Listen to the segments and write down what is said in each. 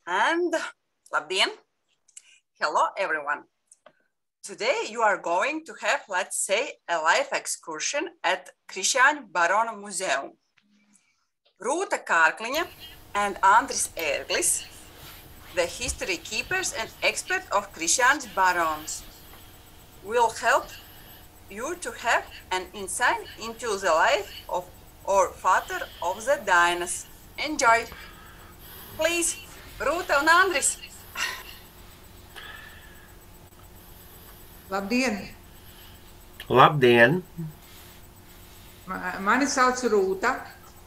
And labdien! Hello, everyone. Today you are going to have, let's say, a live excursion at Krišjāņu Barona Museum. Rūta Kārkliņa and Andris Ērglis, the history keepers and experts of Krišjāņu Barons, will help you to have an insight into the life of our father of the Dainas. Enjoy! Please, Rūta un Andris! Labdien! Labdien! Mani sauc Rūta.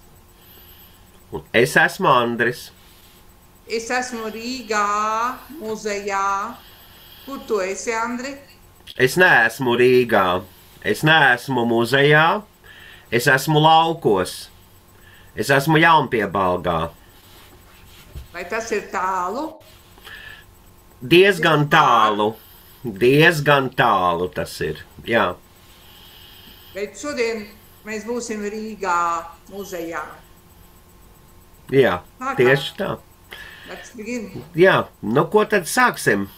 Es esmu Andris. Es esmu Rīgā, muzejā. Kur tu esi, Andri? Es neesmu Rīgā. Es neesmu muzejā. Es esmu laukos. Es esmu Jaunpiebalgā. Vai tas ir tālu? Diezgan tālu. Diezgan tālu tas ir, jā. Bet šodien mēs būsim Rīgā, muzejā. Jā, tieši tā. Let's begin. Jā, nu ko tad sāksim?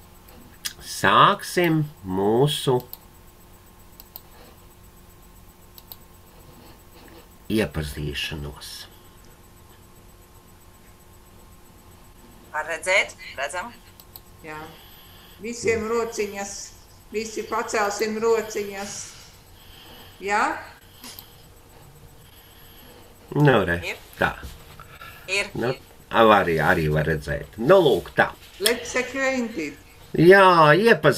Sāksim mūsu iepazīšanos. Var redzēt? Redzam? Jā. Visiem rociņas. Visi pacelsim rociņas. Jā? Nu, re, tā. Ir. Nu, arī var redzēt. Nu, lūk, tā. Let's acquainted. Jā,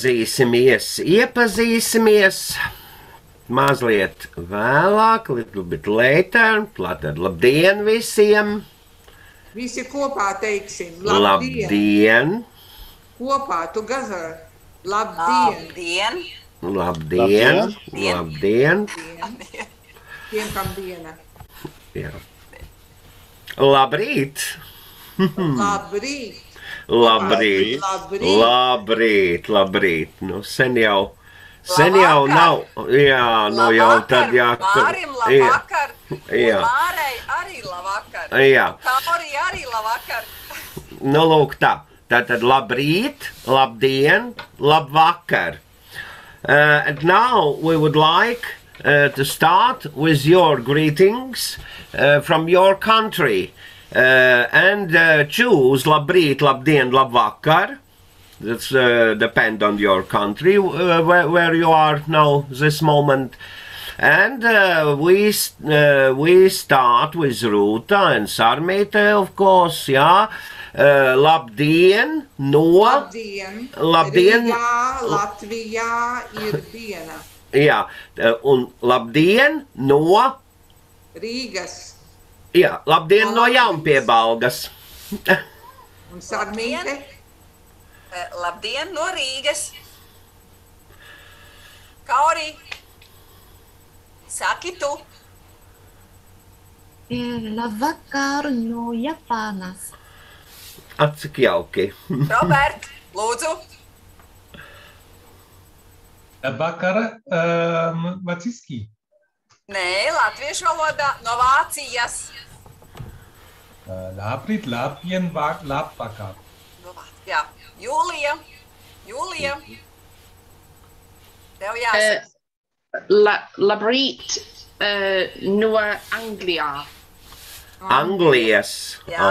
iepazīsimies mazliet vēlāk, little bit later, tātad labdien visiem! Visi kopā teiksim, labdien! Labdien! Kopā, together, labdien! Labdien! Labdien! Labdien! Tiem, kam diena. Jā. Labrīt! Labrīt! Labrīt! Labrīt! Labrīt! Nu, sen jau nav. Jā, nu jau tad jā. Mārim labvakar. Jā. Un Mārai arī labvakar. Jā. Kauri arī labvakar. Nu, lūk tā. Tātad labrīt, labdien, labvakar. And now we would like to start with your greetings from your country. And choose labrīt, labdien, labvakar. That's depend on your country where you are now this moment. And we start with Rūta and Sarmīte, of course, jā. Labdien no... Labdien! Labdien! Rīgā, Latvijā ir diena. Jā, un labdien no... Rīgas. Jā, labdien no Jaunpiebalgas. Un Sarmīte? Labdien no Rīgas. Kauri, saki tu. Labvakar no Japānas. Cik jauki. Robert, lūdzu. Labvakar, vāciski. Nē, latviešu valodā no Vācijas. Labrīt, labdien, labvakar. Jā, Jūlija. Tev jāsaka. Labrīt no Anglijā. Anglijas.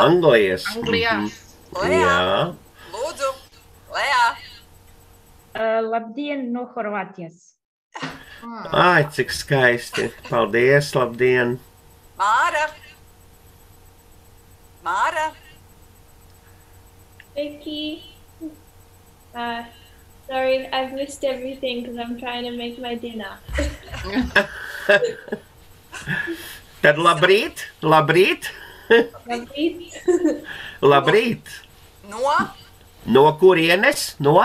Lejā, lūdzu, Lejā. Labdien no Horvātijas. Ai, cik skaisti. Paldies, labdien. Māra. Vicky. Sorry, I've missed everything because I'm trying to make my dinner. Tad labrīt. Labrīt. Labrīt. No kurienes? No?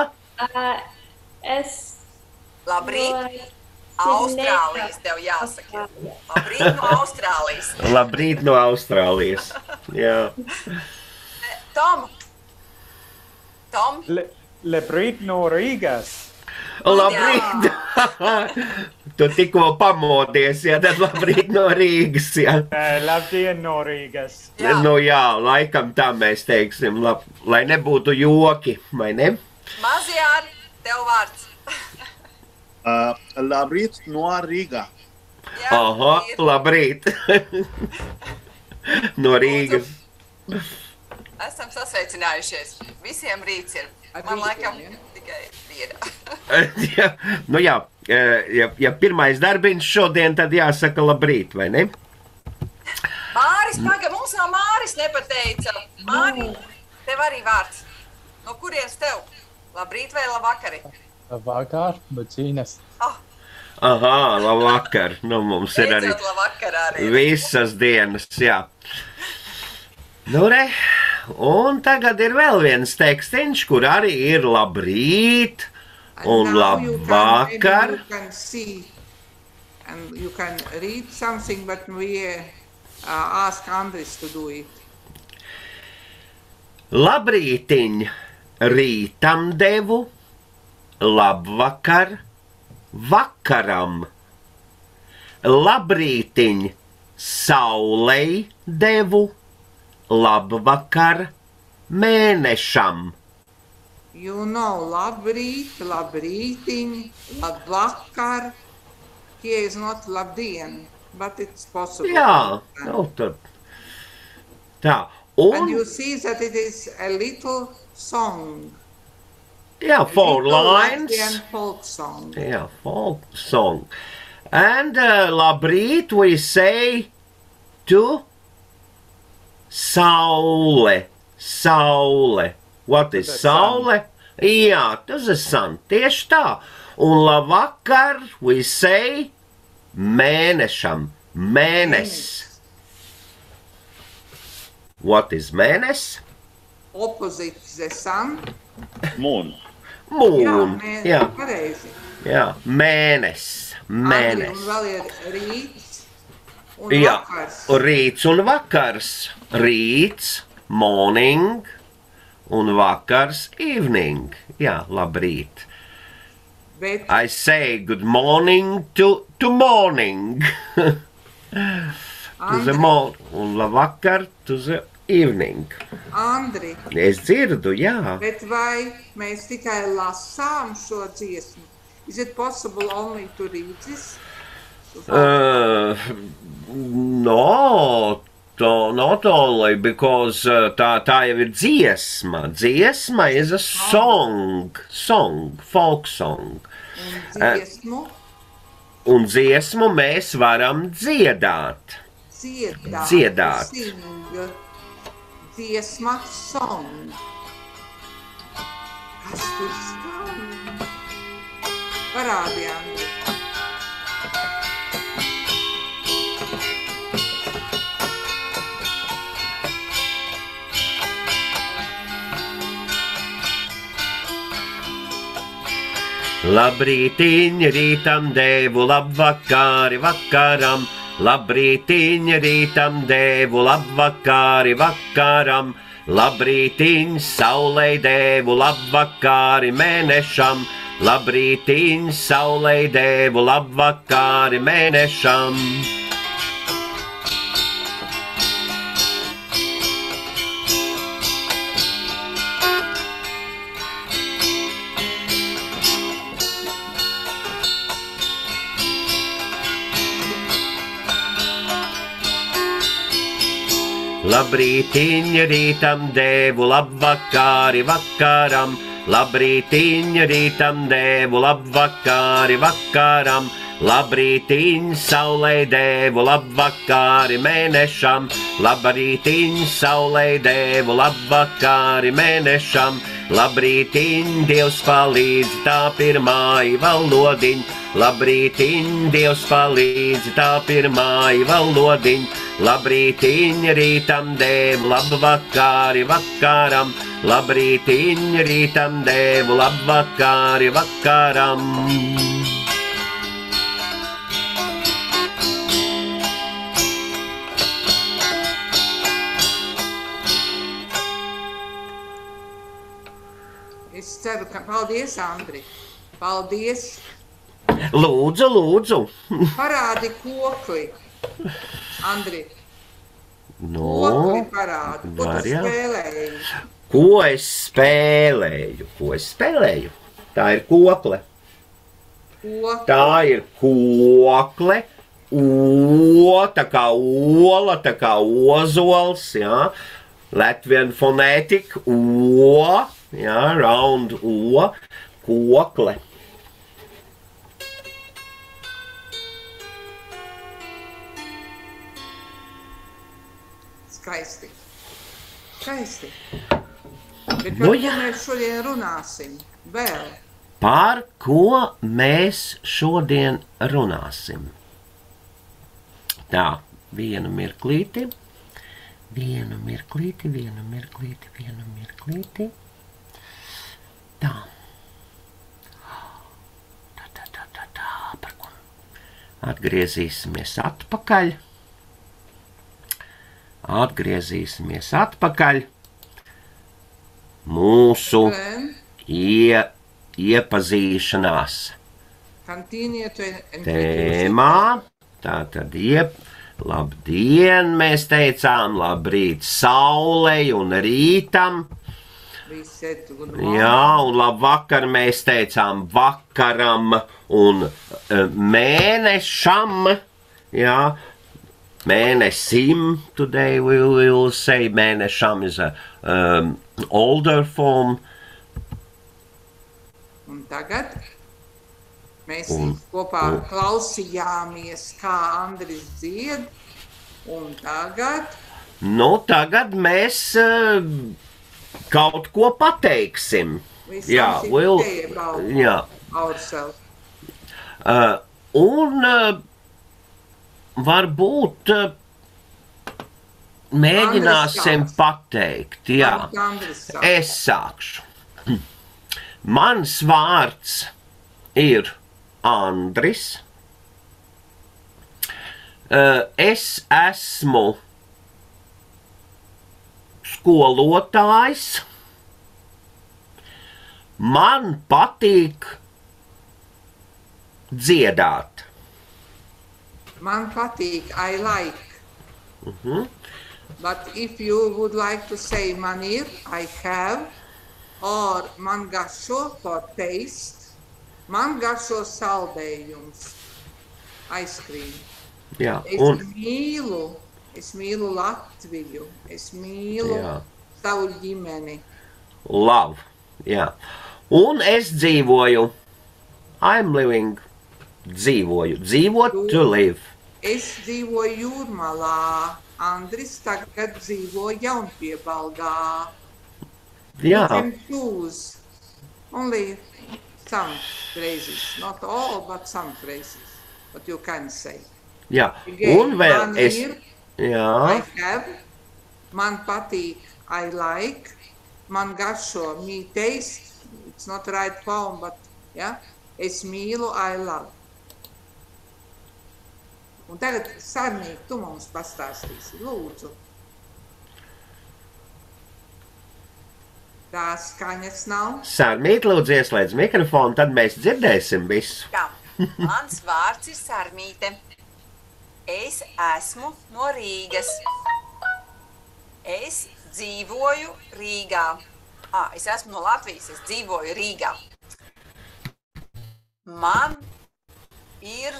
Es. Labrīt. Austrālijas tev jāsaka. Labrīt no Austrālijas. Labrīt no Austrālijas. Jā. Tom. Labrīt no Rīgas. Labrīt. Tu tikko pamodies, ja tad labrīt no Rīgas, ja. Labdien no Rīgas. Jā. Nu jā, laikam tā mēs teiksim, lai nebūtu joki, vai ne? Mazjār, tev vārds. Labrīt no Rīgā. Jā, Aha, ir. labrīt. No Rīgas. Esam sasveicinājušies. Visiem rīts ir. Ar Man rītiem, laikam ja? tikai viena. Ja, nu jā, ja pirmais darbiņš šodien, tad jāsaka labrīt, vai ne? Māris, paga, mums vēl Māris nepateica. Māri, tev arī vārds. No kurienes tev? Labrīt vai labvakari? Vakar, bucīnas. Aha, labvakar. Nu, mums ir arī Beidzot labvakar arī. visas dienas, jā. Nu re, un tagad ir vēl viens tekstiņš, kur arī ir labrīt un now you labvakar. you can see and you can read something, but we ask Andris to do it. Labrītiņ, rītam devu, labvakar, vakaram. Labrītiņ, saulei devu, labvakar, mēnešam. You know, labrīt, labrītiņ, labvakar. Here is not labdien, but it's possible. Jā, nu tad. Tā, And un, you see that it is a little song. jā, four Little lines. Latvian folk song. Yeah, folk song. And labrīt we say to saule. Saule. What is saule? Jā, tas ir sun. Tieši tā. Un labvakar we say mēnešam. Mēnes. What is mēnes? Opposite the sun. Moon. Moon. Jā, pareizi. jā. Mēnes. Un Mēnes. vēl ir rīts un Jā, vakars. rīts un vakars. Rīts, morning, un vakars, evening. Jā, labrīt. Bet I say good morning to morning. To the morning. Un labvakar to the evening. Andri, Es dzirdu, jā. bet vai mēs tikai lasām šo dziesmu? Is it possible only to read this? No, not only because tā jau ir dziesma. Dziesma is a song, folk song. Un dziesmu Un dziesmu mēs varam dziedāt. dziedāt. Dziedāt. Sing. Dziesma song. Kas tur skan? Parādi, Andri. Labrītiņ, rītam devu, labvakari, vakaram. Labrītiņ, rītam devu, labvakari, vakaram. Labrītiņ, saulei devu, labvakari, mēnešam. Labrītiņ, saulei devu, labvakari, mēnešam. Labrītiņ, rītam devu, labvakari, vakaram. Labrītiņ, rītam devu, labvakari, vakaram. Labrītiņ, saulei devu, labvakari, mēnešam. Labrītiņ, saulei devu, labvakari, mēnešam. Labrītiņ, Dievs palīdz, tā pirmā valodiņ. Labrītiņ, Dievs palīdz, tā pirmā valodiņ. Labrītiņ, rītam devu, labvakari, vakaram. Labrītiņ, rītam devu, labvakari, vakaram. Es ceru, ka paldies, Andri. Paldies. Lūdzu, lūdzu. Parādi kokli. Andri, Nu, kokli parādi. Ko var tu jau. spēlēji? Ko es spēlēju? Ko es spēlēju? Tā ir kokle. Kokli. Tā ir kokle. O, tā kā ola, tā kā ozols, jā. Latvian phonetic, o, jā, round o, kokle. Skaisti. Skaisti. Bet Nu, par ko jā. mēs šodien runāsim? Vēl. Par ko mēs šodien runāsim? Tā, vienu mirklīti. Tā. Tā, par ko? Atgriezīsimies atpakaļ. Mūsu iepazīšanās Continue to tēmā. Tātad labdien, mēs teicām, labrīt saulei un rītam. Jā, un labvakar mēs teicām vakaram un mēnešam. Jā, mēnesim. Today we will say mēnešam is a older form. Un tagad mēs kopā klausījāmies, kā Andris dzied, un tagad Tagad mēs kaut ko pateiksim. Jā, jā. Un varbūt mēģināsim pateikt. Jā, es sākšu. Mans vārds ir Andris. Es esmu skolotājs. Man patīk dziedāt. Man patīk, I like. But if you would like to say man ir, I have, or man garšo for taste, man garšo saldējums, ice cream. Jā, Es mīlu Latviju, es mīlu savu ģimeni. Love, jā. Un es dzīvoju, I'm living, dzīvot to live. Es dzīvoju Jūrmalā, Andris tagad dzīvo Jaunpiebalgā. Jā. You can choose only some phrases, not all, but some phrases, but you can say. Jā, Again, un vēl man es, ir, jā, I have, man patīk, I like, man garšo, me taste, it's not right form, but, yeah, es mīlu, I love. Un tagad, Sarmīt, tu mums pastāstīsi, lūdzu. Tā skaņas nav. Sarmīt, lūdzu ieslēdz mikrofonu, tad mēs dzirdēsim visu. Jā, mans vārds ir Sarmīte. Es esmu no Rīgas. Es dzīvoju Rīgā. Es esmu no Latvijas, es dzīvoju Rīgā. Man ir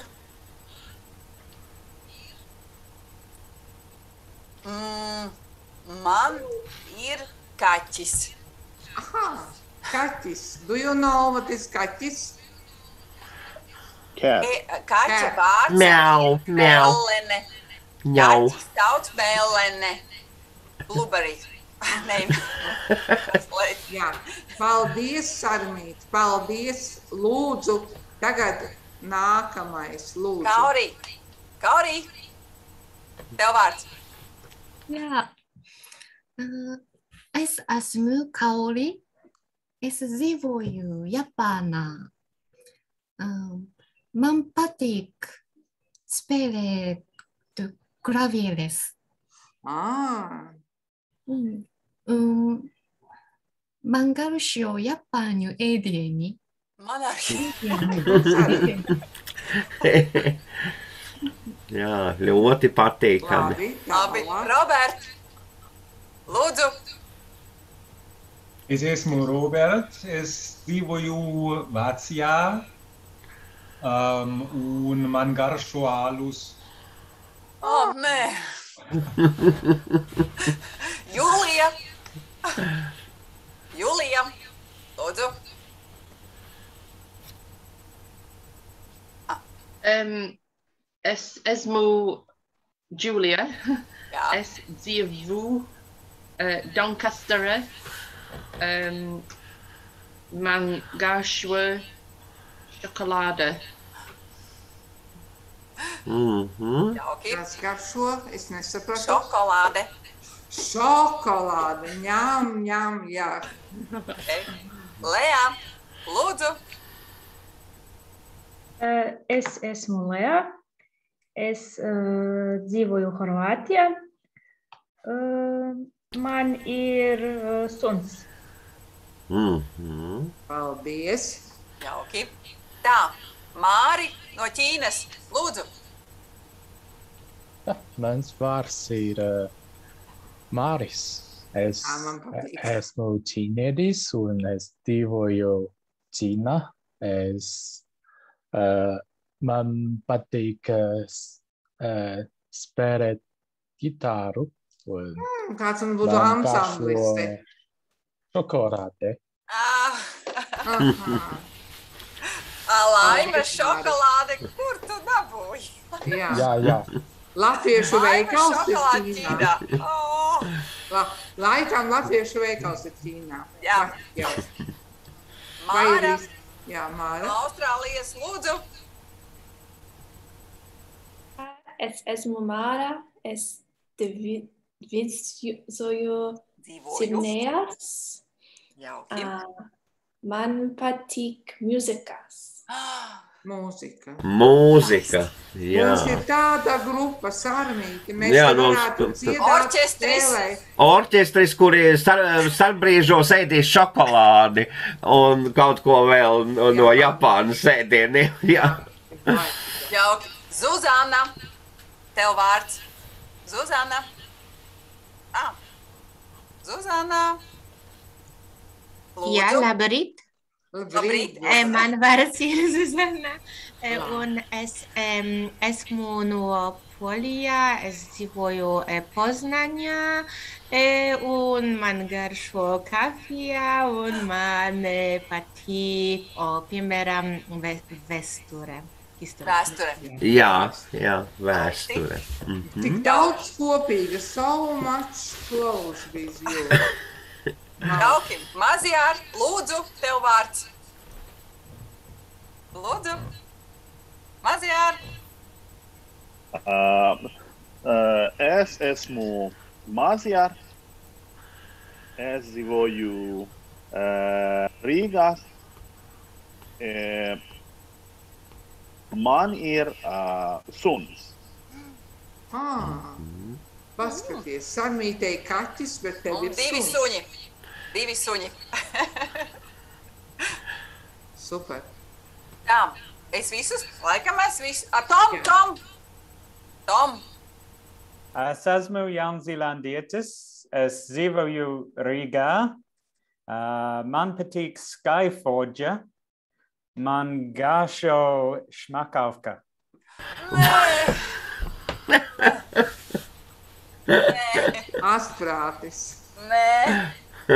kaķis. Aha, kaķis. Do you know what is kaķis? Cat. Kaķa vārds Miau, ir miau. Mellene. Ņau. Kaķis sauc Mellene. Blueberry. Jā, paldies, Sarmīt, paldies, lūdzu, tagad nākamais, lūdzu. Kauri, tev vārds. Jā, es esmu Kauri, es dzīvoju Japānā. Man patīk spēlēt klavieres. Man garšo Japāņu ēdieni. Man arī. Jā, ļoti patīkami. Labi, Robert, lūdzu. Es esmu Robert, es dzīvoju Vācijā, un man garšo alus. Nē. Julija. Julija, lūdzu. Es esmu Julia. Jā. Es dzīvoju Doncasterā. Man garšo šokolāde. Jauki. Tas garšo, es nesapratu. Šokolāde. Šokolāde, ņem, jā. Okay. Lea, lūdzu. Es esmu Lea. Es dzīvoju Horvātijā. Man ir suns. Paldies. Jauki. Tā, Māri no Ķīnas, lūdzu. Mans vārds ir Māris. Es Man patīk. esmu ķīnietis un es dzīvoju Ķīnā. Man patīk spēlēt ģitāru. Kāds man būtu ansamblis te? Šokolāde. Laime šokolāde, kur tu dabūji? Jā. Latviešu veikals ir šokolāde Ķīnā. Ķīnā. Laikam latviešu veikals ir Ķīnā. Jā. Vai ir Māra, Jā, Māra. Austrālijas, lūdzu. Es esmu Māra. Es dzīvoju Sidnejās. Jauki. Man patīk mūzikas. Mūzika. Mūzika, jā. Mums ir tāda grupa, Sarmīti. Mēs Jā, varētu mums- dziedāt Orķestris. spēlēt. Orķestris, kuri starpbrīžos ēdīs šokolādi un kaut ko vēl no Japānas ēdieniem. Jā. Jauki. Zuzana, tev vārds. Zuzana. Zuzana. Lūdzu. Jā, labrīt. Labrīt. Man vārds ir Zuzana. Un es esmu no Polijā. Es dzīvoju Poznaņā. Un man garšo kafija. Un man patīk, piemēram, vēsture. Vēsture. Jā, vēsture. Tik daudz kopīga. So much close with you. Jauki. Mazjār, lūdzu, tev vārds. Lūdzu. Mazjār. Es esmu Mazjār. Es dzīvoju Rīgā. Man ir suns. Paskaties, Sarmītei kaķis, bet tev Un ir divi suns. suņi. Divi suņi. Super. Tā, es visus, laikam es visus. Tom. Es esmu jaunzēlandietis. Es dzīvoju Rīgā. Man patīk Skyforge. Man garšo šmakavka. Asprātis. Nē.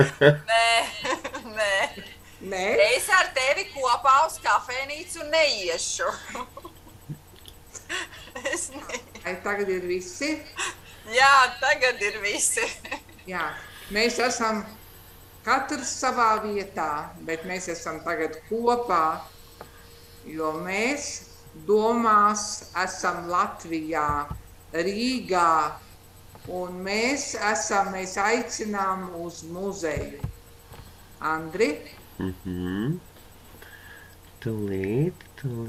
Es ar tevi kopā uz kafejnīcu neiešu. Vai tagad ir visi? Jā, tagad ir visi. Jā, mēs esam katrs savā vietā, bet mēs esam tagad kopā, jo mēs domās esam Latvijā, Rīgā, un mēs aicinām uz muzeju. Andri? Tūlīt.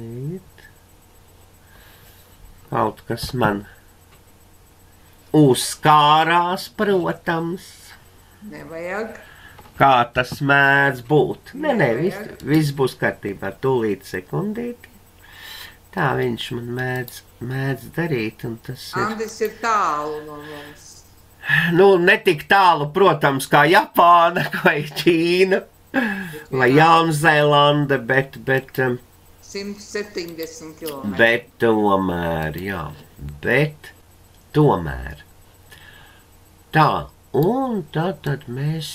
Kaut kas man uzkārās, protams. Nevajag. kā tas mēdz būt. Nē, viss būs kārtībā, tūlīt sekundīti. Tā viņš man mēdz darīt, un tas ir... Andris ir tālu no mums. Nu, ne tik tālu, protams, kā Japāna, vai Ķīna, vai Jaunzēlande, bet 170 km. Bet tomēr, jā, Tā, un tad mēs...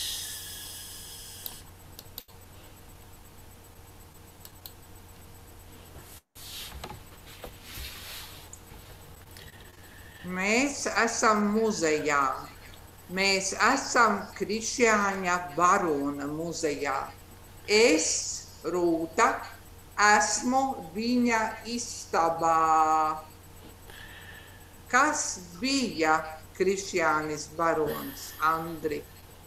Mēs esam muzejā. Mēs esam Krišjāņa Barona muzejā. Es, Rūta, esmu viņa istabā. Kas bija Krišjānis Barons, Andri?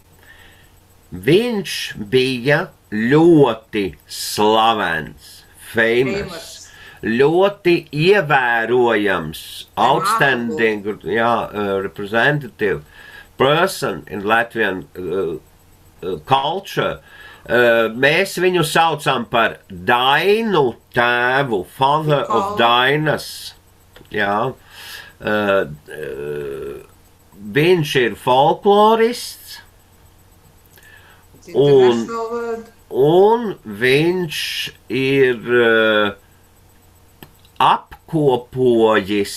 Viņš bija ļoti slavens, famous. Ļoti ievērojams, outstanding, representative person in Latvian culture. Mēs viņu saucam par Dainu tēvu, father of Dainas. Jā. Viņš ir folklorists. Un viņš ir... apkopojis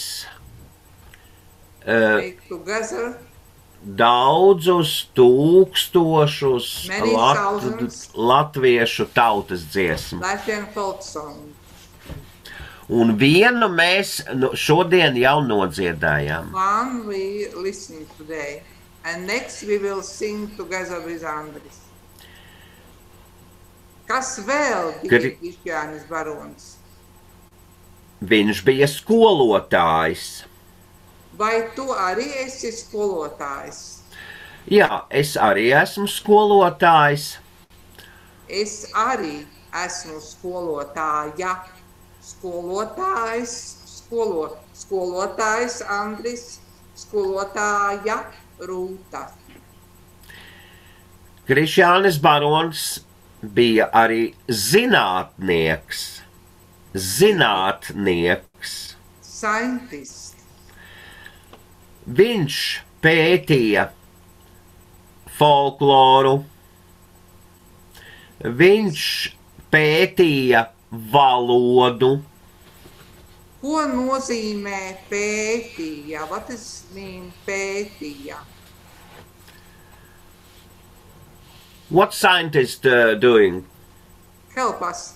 daudzus tūkstošus latviešu tautas dziesmu. Un vienu mēs šodien jau nodziedājām. One we listen today, and next we will sing together with Andris. Kas vēl bija Krišjānis Barons? Viņš bija skolotājs. Vai tu arī esi skolotājs? Jā, es arī esmu skolotājs. Es arī esmu skolotāja. Skolotājs Andris, skolotāja Rūta. Krišjānis Barons bija arī zinātnieks. Scientist. Viņš pētīja folkloru. Viņš pētīja valodu. Ko nozīmē pētīja? What does mean pētīja? What scientist doing? Help us.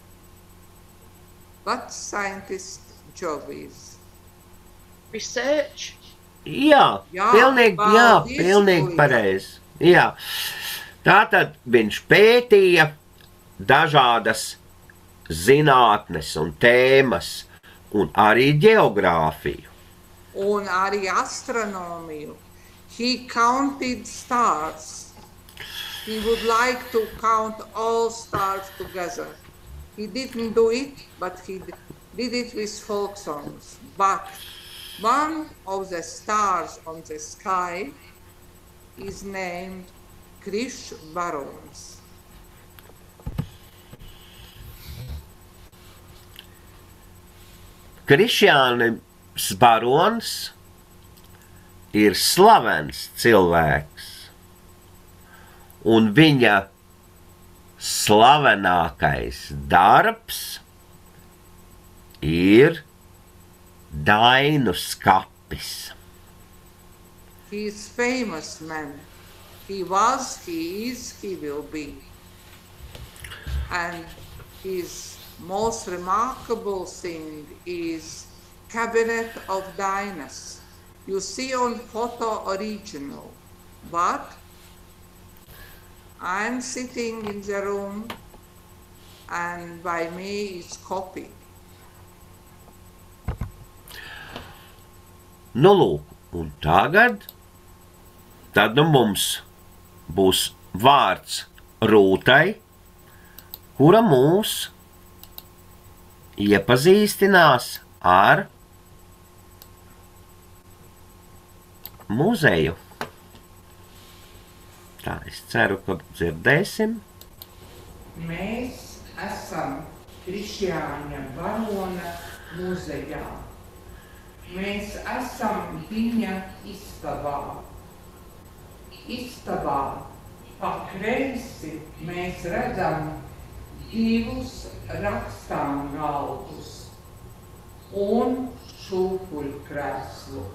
What scientist job is? Research. Jā, pilnīgi pareizi. Jā. Tātad viņš pētīja dažādas zinātnes un tēmas, un arī ģeogrāfiju. Un arī astronomiju. He counted stars. He would like to count all stars together. He didn't do it, but he did it with folk songs. But one of the stars on the sky is named Kriš Barons. Krišjānis Barons ir slavens cilvēks, un viņa slavenākais darbs ir Dainu skapis. He is famous man. He was, he is, he will be. And his most remarkable thing is Cabinet of Dainas. You see on photo original, but I'm sitting in the room and by me is copy. Nu lūk, un tagad tad mums būs vārds Rūtai, kura mūs iepazīstinās ar muzeju. Tā, es ceru, ka dzirdēsim. Mēs esam Krišjāņa Barona muzejā. Mēs esam viņa istabā. Istabā pa kreisi mēs redzam 2 rakstāmgaldus un šūpuļkrēslu.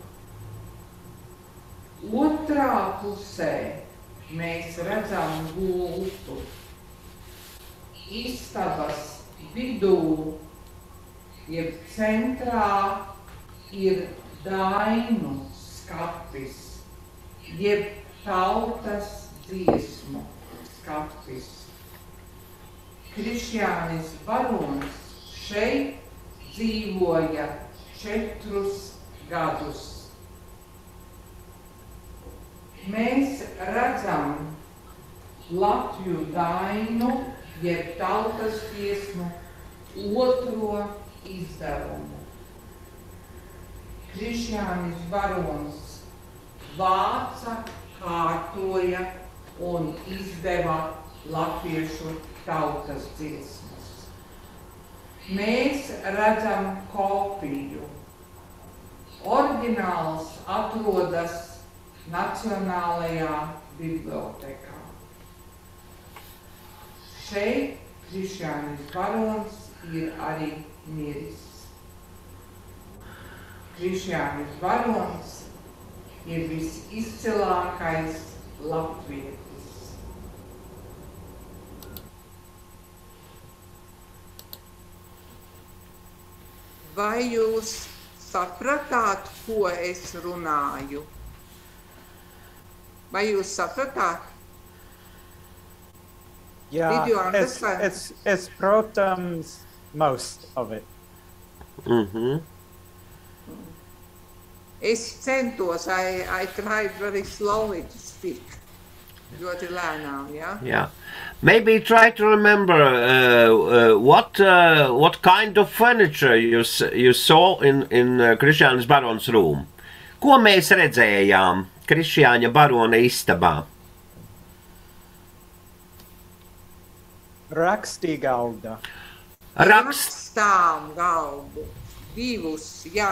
Otrā pusē mēs redzam gultu. Istabas vidū, jeb centrā, ir dainu skapis, jeb tautas dziesmu skapis. Krišjānis Barons šeit dzīvoja 4 gadus. Mēs redzam Latviju dainu, jeb tautas dziesmu 2. izdevumu. Krišjānis Barons vāca, kārtoja un izdeva latviešu tautas dziesmas. Mēs redzam kopiju. Oriģināls atrodas Nacionālajā bibliotekā. Šeit Krišjānis Barons ir arī miris. Krišjānis Barons ir visizcilākais latvietis. Vai jūs sapratāt, ko es runāju? Vai jūs sapratāt? Yeah, Did you understand? it's protams most of it. Es centos, I tried very slowly to speak. Ļoti lēnām, ja? Yeah. Maybe try to remember what kind of furniture you saw in Krišjānis Barons room. Ko mēs redzējām Krišjāņa Barona istabā? Rakstīgalda. Rakstām galdu. 2, jā.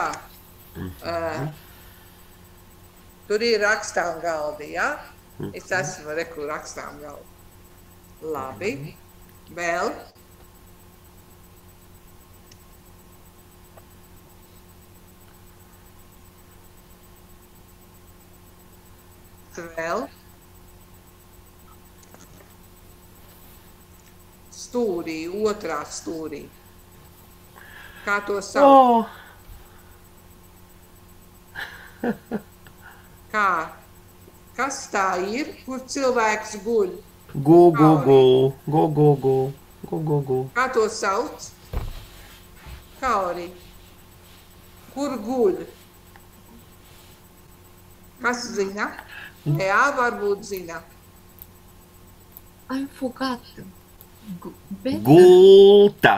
Tur ir rakstām galdi, jā? Es esmu reku rakstām galdu. Labi. Vēl? Vēl? Stūrī, otrā stūrī. Kā to sauc? Kā? Kas tā ir, kur cilvēks guļ? Gu. Kā to sauc? Kauri. Kur guļ? Kas zina? Jā, varbūt zina. I forgot. Gulta.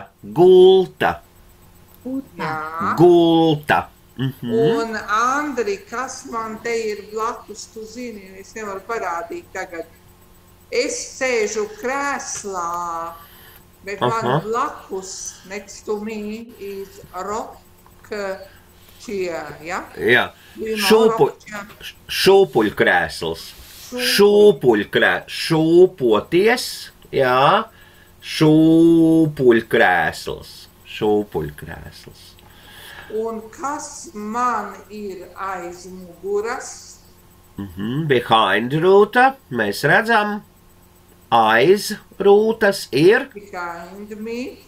Jā. Gulta. Un Andri, kas man te ir blakus, tu zini, es nevaru parādīt tagad. Es sēžu krēslā, bet man blakus, next to me, is rock chair, ja? Jā. Šūpuļkrēsls. Šūpoties, jā. Šūpuļkrēsls. Un kas man ir aiz muguras? Behind rūta, mēs redzam, aiz rūtas ir. Behind me.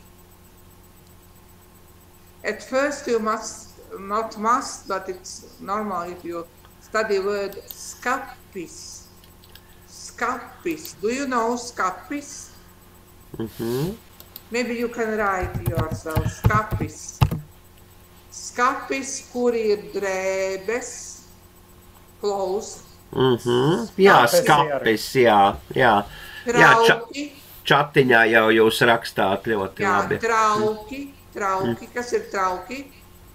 At first you not must, but it's normal if you study word skapis. Skapis. Do you know skapis? Maybe you can write yourself skapis. Skapis, kur ir drēbes, clothes. Jā, skapis, jā. Trauki. Čatiņā jau jūs rakstāt ļoti labi. Trauki. Kas ir trauki?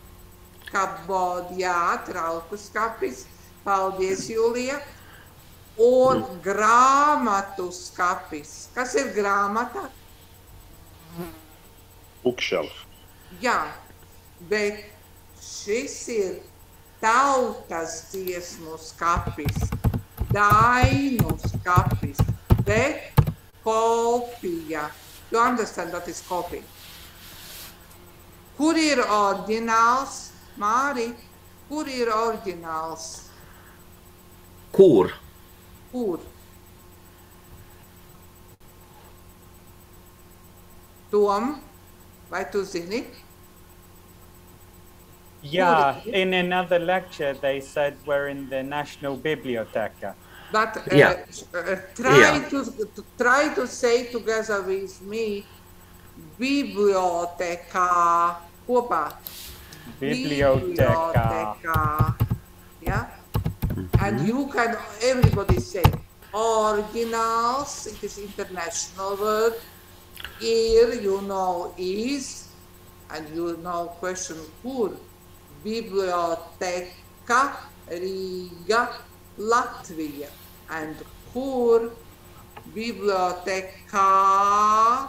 Kabod, jā, trauku skapis. Paldies, Julija. Un grāmatu skapis. Kas ir grāmata? Bookshelf. Jā, bet šis ir tautas dziesmu skapis, dainu skapis, bet kopija. You understand that is copy. Kur ir oriģināls? Māri, kur ir oriģināls? Kur? Kur? Tom, vai tu zini? Yeah, in another lecture they said we're in the National Biblioteca. But Yeah. try to say together with me, biblioteka, kopā. Biblioteca. Yeah? And you can, everybody say, originals, it is international word, ir, you know, is, and you know question kur, biblioteka, Riga, Latvija, and kur, biblioteka,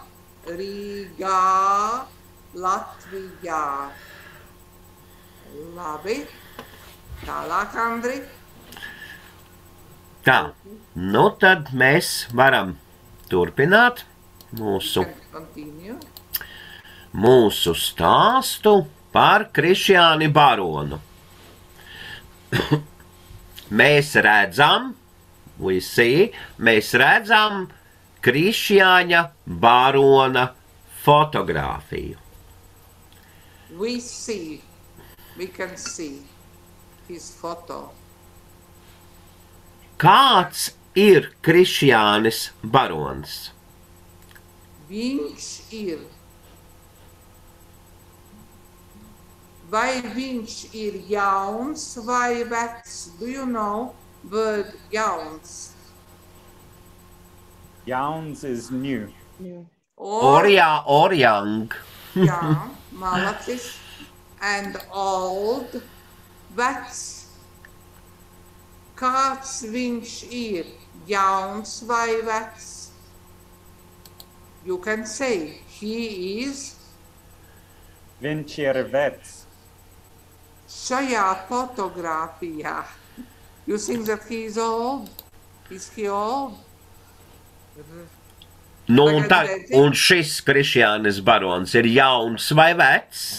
Riga, Latvijā. Labi. Tālāk, Andri. Tā, nu tad mēs varam turpināt Continue. mūsu stāstu par Krišjāni Baronu. Mēs redzam, mēs redzam Krišjāņa Barona fotogrāfiju. We can see his photo. Kāds ir Krišjānis Barons? Viņš ir. Vai viņš ir jauns vai vecs? Do you know word jauns? Jauns is new. Or young. Jā, malacis. And old, vecs. Kāds viņš ir? Jauns vai vecs? You can say he is. Viņš ir vecs. Šajā fotogrāfijā. You think that he is old? Is he old? Nu, un šis Krišjānis Barons ir jauns vai vecs?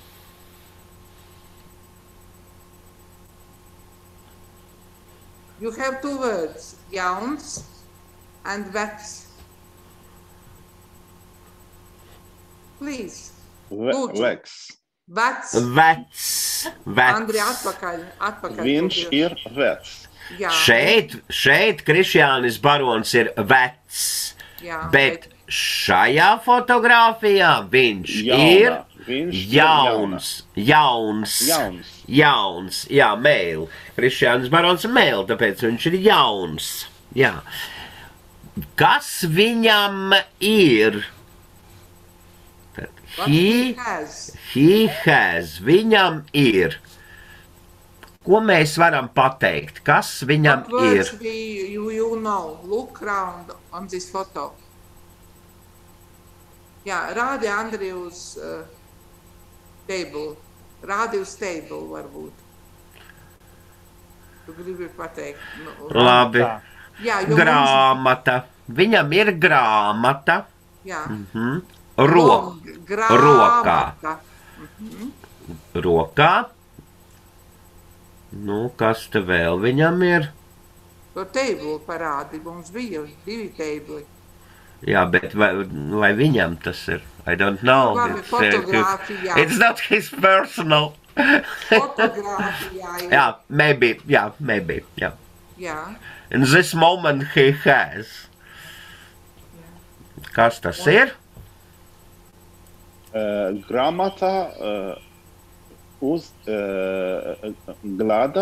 You have two words, jauns and vecs. Please. Vecs. Vecs. Andri, atpakaļ. Viņš ir vecs. Jā. Šeit Krišjānis Barons ir vecs, Jā, bet šajā fotogrāfijā viņš ir jauns. Jā, mēl. Krišjānis Barons ir mēl, tāpēc viņš ir jauns. Jā. Kas viņam ir? He has. Viņam ir. Ko mēs varam pateikt? Kas viņam ir? You know, look around on this photo. Jā, rādi Andri uz table. Rādi uz table varbūt. Tu gribi pateikt. Labi. Jā, grāmata. Viņam ir grāmata. Jā. Rokā. Nu, kas te vēl viņam ir? To table parādi, mums bija 2 table. Jā, bet vai viņam tas ir? I don't know. It's not his personal. Fotogrāfijā ir. Yeah, maybe. Yeah. In this moment he has. Kas tas ir? Grāmatā uz glādā.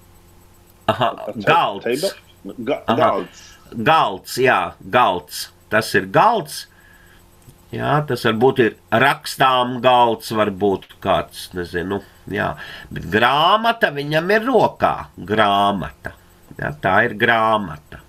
Galds. Galds, jā, galds. Tas ir galds. Jā, tas varbūt ir rakstām galds, varbūt kāds, nezinu. Jā, bet grāmata viņam ir rokā. Grāmata. Ja, tā ir grāmata.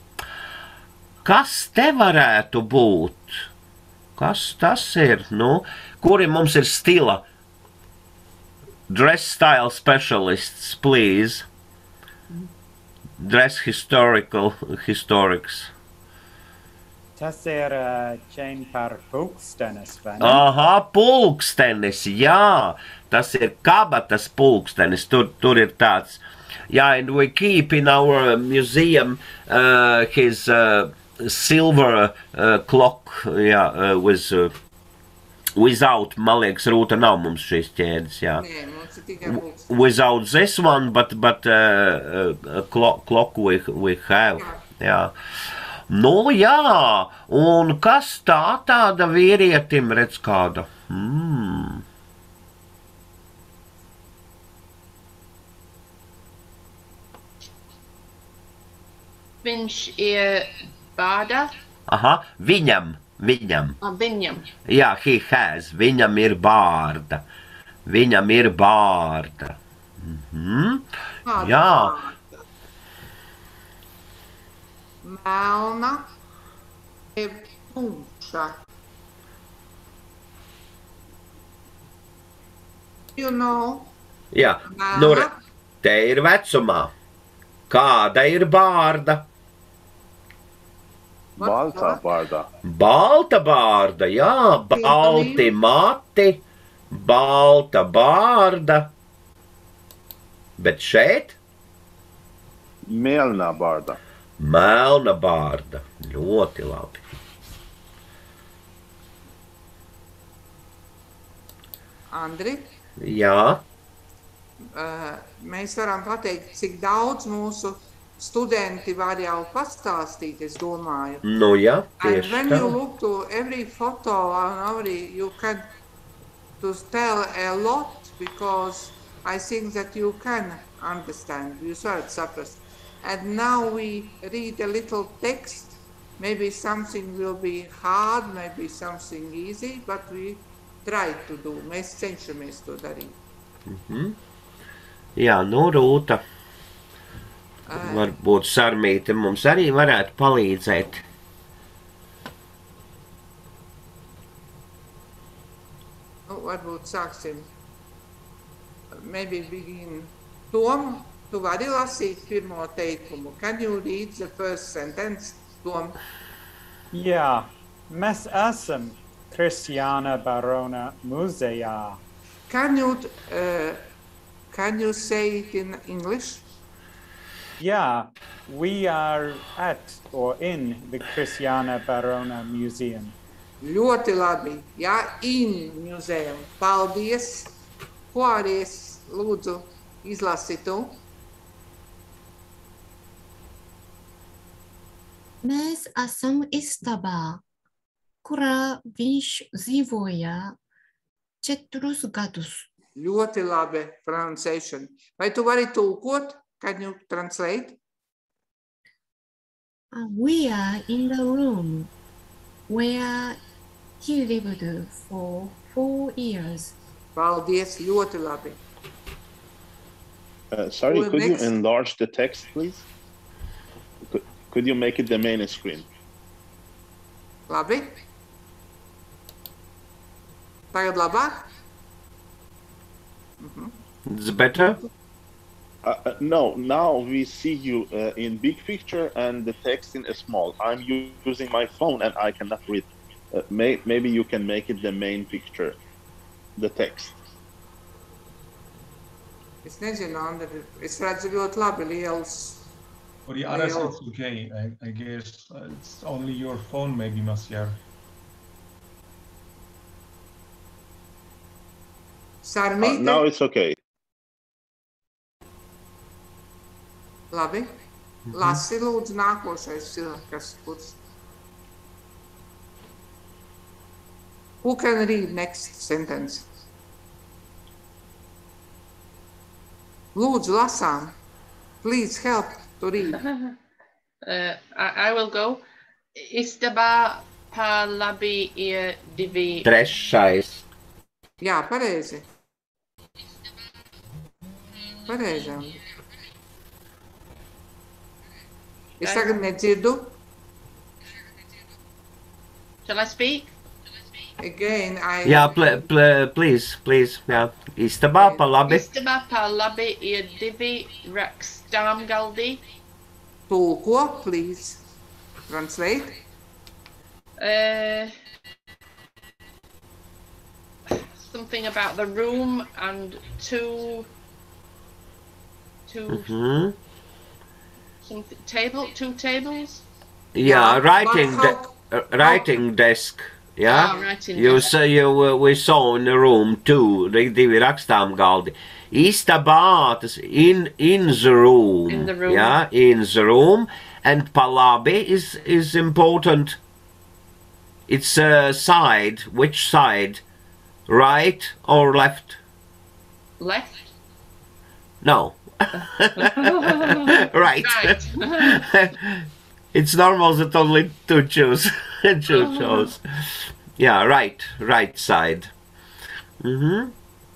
Kas te varētu būt? Kas tas ir? Nu, kuri mums ir stila? Dress style specialists, please. Dress historics. Tas ir ķēni par pulkstenis, vai ne? Aha, pulkstenis, jā. Tas ir kabatas pulkstenis. Tur ir tāds. Yeah, and we keep in our museum his silver clock, yeah, without, man liekas, Rūta nav mums šīs ķēdes, jā. Nē, mums ir tikai pulkstenis. Without this one, but clock we have, jā. Nu, jā, un kas tāda vīrietim, redz kāda? Viņš ir bāda. Aha, viņam. Viņam. Jā, he has, viņam ir bārda. Jā. Melna, tumša. You know. Jā, nu, te ir vecumā. Kāda ir bārda? Balta bārda. Balta bārda, jā, balti mati, balta bārda. Bet šeit? Melna bārda. Melna bārda. Ļoti labi. Andri? Jā. Mēs varam pateikt, cik daudz mūsu studenti var jau pastāstīt, es domāju. Nu jā, And tieši when tā. you look to every photo and you can to tell a lot because I think that you can understand, jūs varat saprast. And now we read a little text, maybe something will be hard, maybe something easy, but we try to do, mēs cenšamies to darīt. Jā, nu Rūta. Varbūt Sarmīte mums arī varētu palīdzēt. Nu, varbūt sāksim. Maybe begin. Tom, tu vari lasīt pirmo teikumu. Can you read the first sentence, Tom? Jā, mēs esam Krišjāna Barona muzejā. Can you say it in English? Yeah, we are at or in the Krišjāna Barona Museum. Ļoti labi. Jā, in museum. Paldies. Ko arī es lūdzu izlasi tu? Mēs esam istabā, kurā viņš dzīvoja 4 gadus. Ļoti labi pronunciation. Vai tu vari tulkot? Can you translate? We are in the room where he lived for 4 years. Paldies, ļoti labi. Sorry, Well, could you next. enlarge the text, please? Could you make it the main screen? Labi. Tagad labāk? It's better? No, now we see you in big picture and the text in a small. I'm using my phone and I cannot read. Maybe you can make it the main picture, the text. Es nezinu, Andri, es redzu ļoti labi liels. For the others, it's okay. I guess it's only your phone, maybe, Masiar. Sarmīte? Now it's okay. Labi. Lasi lūdzu nākošais cilvēks, kurš. Who can read next sentence? Lūdzu, lasām. Please help to read. I will go. Istaba pa labi ir divi. Trešais. Jā, pareizi. Pareizi. Es tagad nedzirdu. Shall I speak? Again, Jā, please, jā. Istabā pa labi. Istabā pa labi ir divi rakstāmgaldi. Tulko, please. Translate. Something about the room and two something two tables. Jā, writing desk. Yeah, we saw in the room divi rakstāmgaldi. Istabā, tas in the room. In the room. Yeah, in the room. And pa labi is important. It's side. Which side? Right or left? Left? No. Right. It's normal that only two choose. Chose. Yeah, right side. Lūdzu,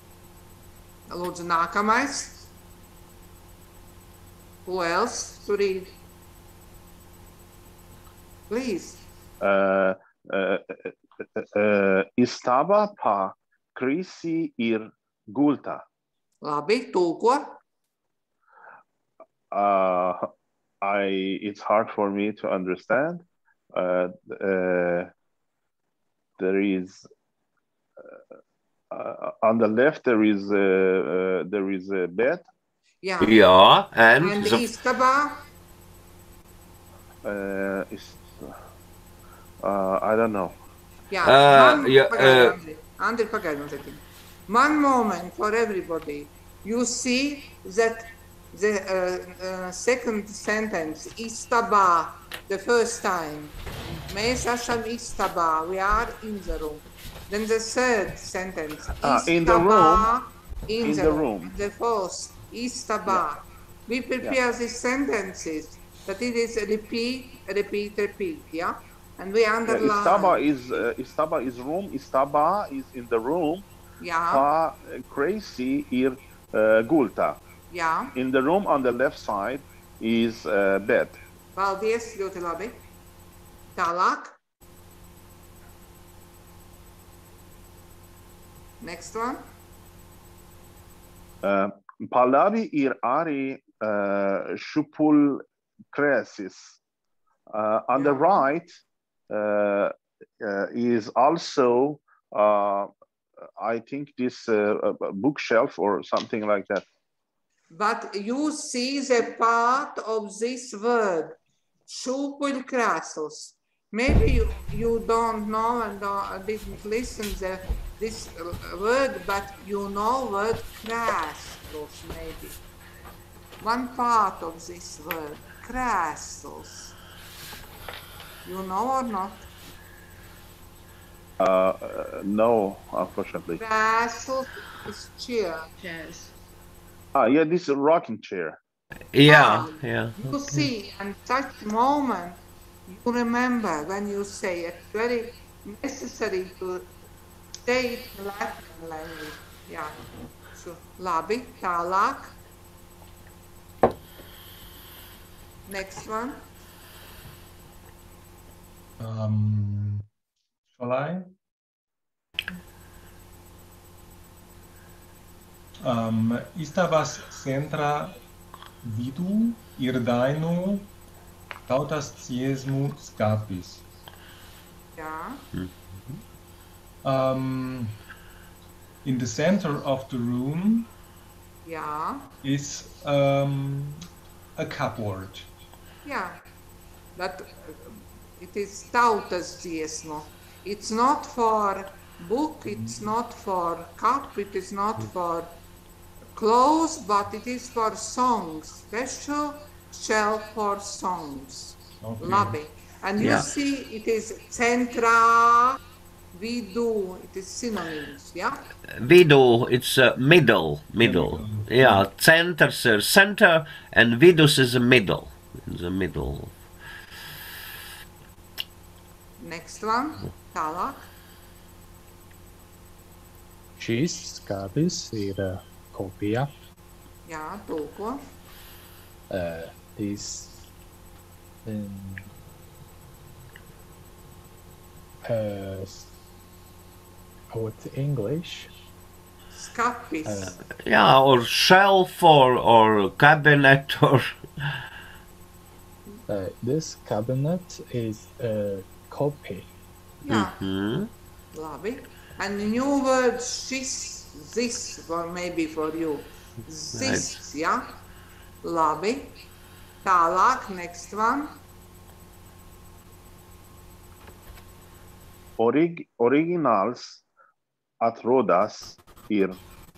nākamais. Who else to read? Please. Istaba pa krisi ir gulta. Labi, tulko. It's hard for me to understand. There is on the left there is a bed. Yeah. Yeah, and istabā. I don't know. Yeah. Andri, pagaidi mazliet. One moment for everybody. You see that the second sentence, istabā, the first time. Mēs esam istabā, we are in the room. Then the third sentence, istabā, in the room. In the room. The fourth, istabā. Yeah. We prepare these sentences, but it is repeat, yeah? And we underline. Istaba is room, istaba is in the room. Yeah. Pa krisi ir gulta. Yeah. In the room on the left side is bed. Paldies, ļoti labi. Tālāk. Next one. Pa labi ir arī šupul krēsis. On the right is also I think this bookshelf or something like that. But you see the part of this word, šūpuļkrēsls. Maybe you don't know and didn't listen this word, but you know word krēsls, maybe. One part of this word, krēsls. You know or not? No, unfortunately. Krēsls is chair. Chairs. Yeah, this is a rocking chair. Yeah. You see, and such moment, you remember when you say it's very necessary to say it in Latin language. Yeah. So, labi, tālāk. Next one. Shall I? Istabas centra vidu ir dainu tautas ciesmu skapis. Yeah. In the center of the room is a cupboard. Yeah, but it is tautas dziesmu. It's not for book, it's not for cup, it is not for clothes, but it is for songs, special shelf for songs. Okay. Labi. And you see it is centra, vidu, it is synonyms, yeah? Vidu, it's middle. Yeah, centers are center and vidus is a middle. In the middle. Next one, tālāk. Šīs skābis ir kopija. Jā, tulko. This What's English? Skapis. Yeah, or shelf or cabinet or... This cabinet is a copy. Yeah. Labi. And the new word šis, this, or maybe for you. This, yeah? Labi. Tālāk, next one. Originals atrodas ir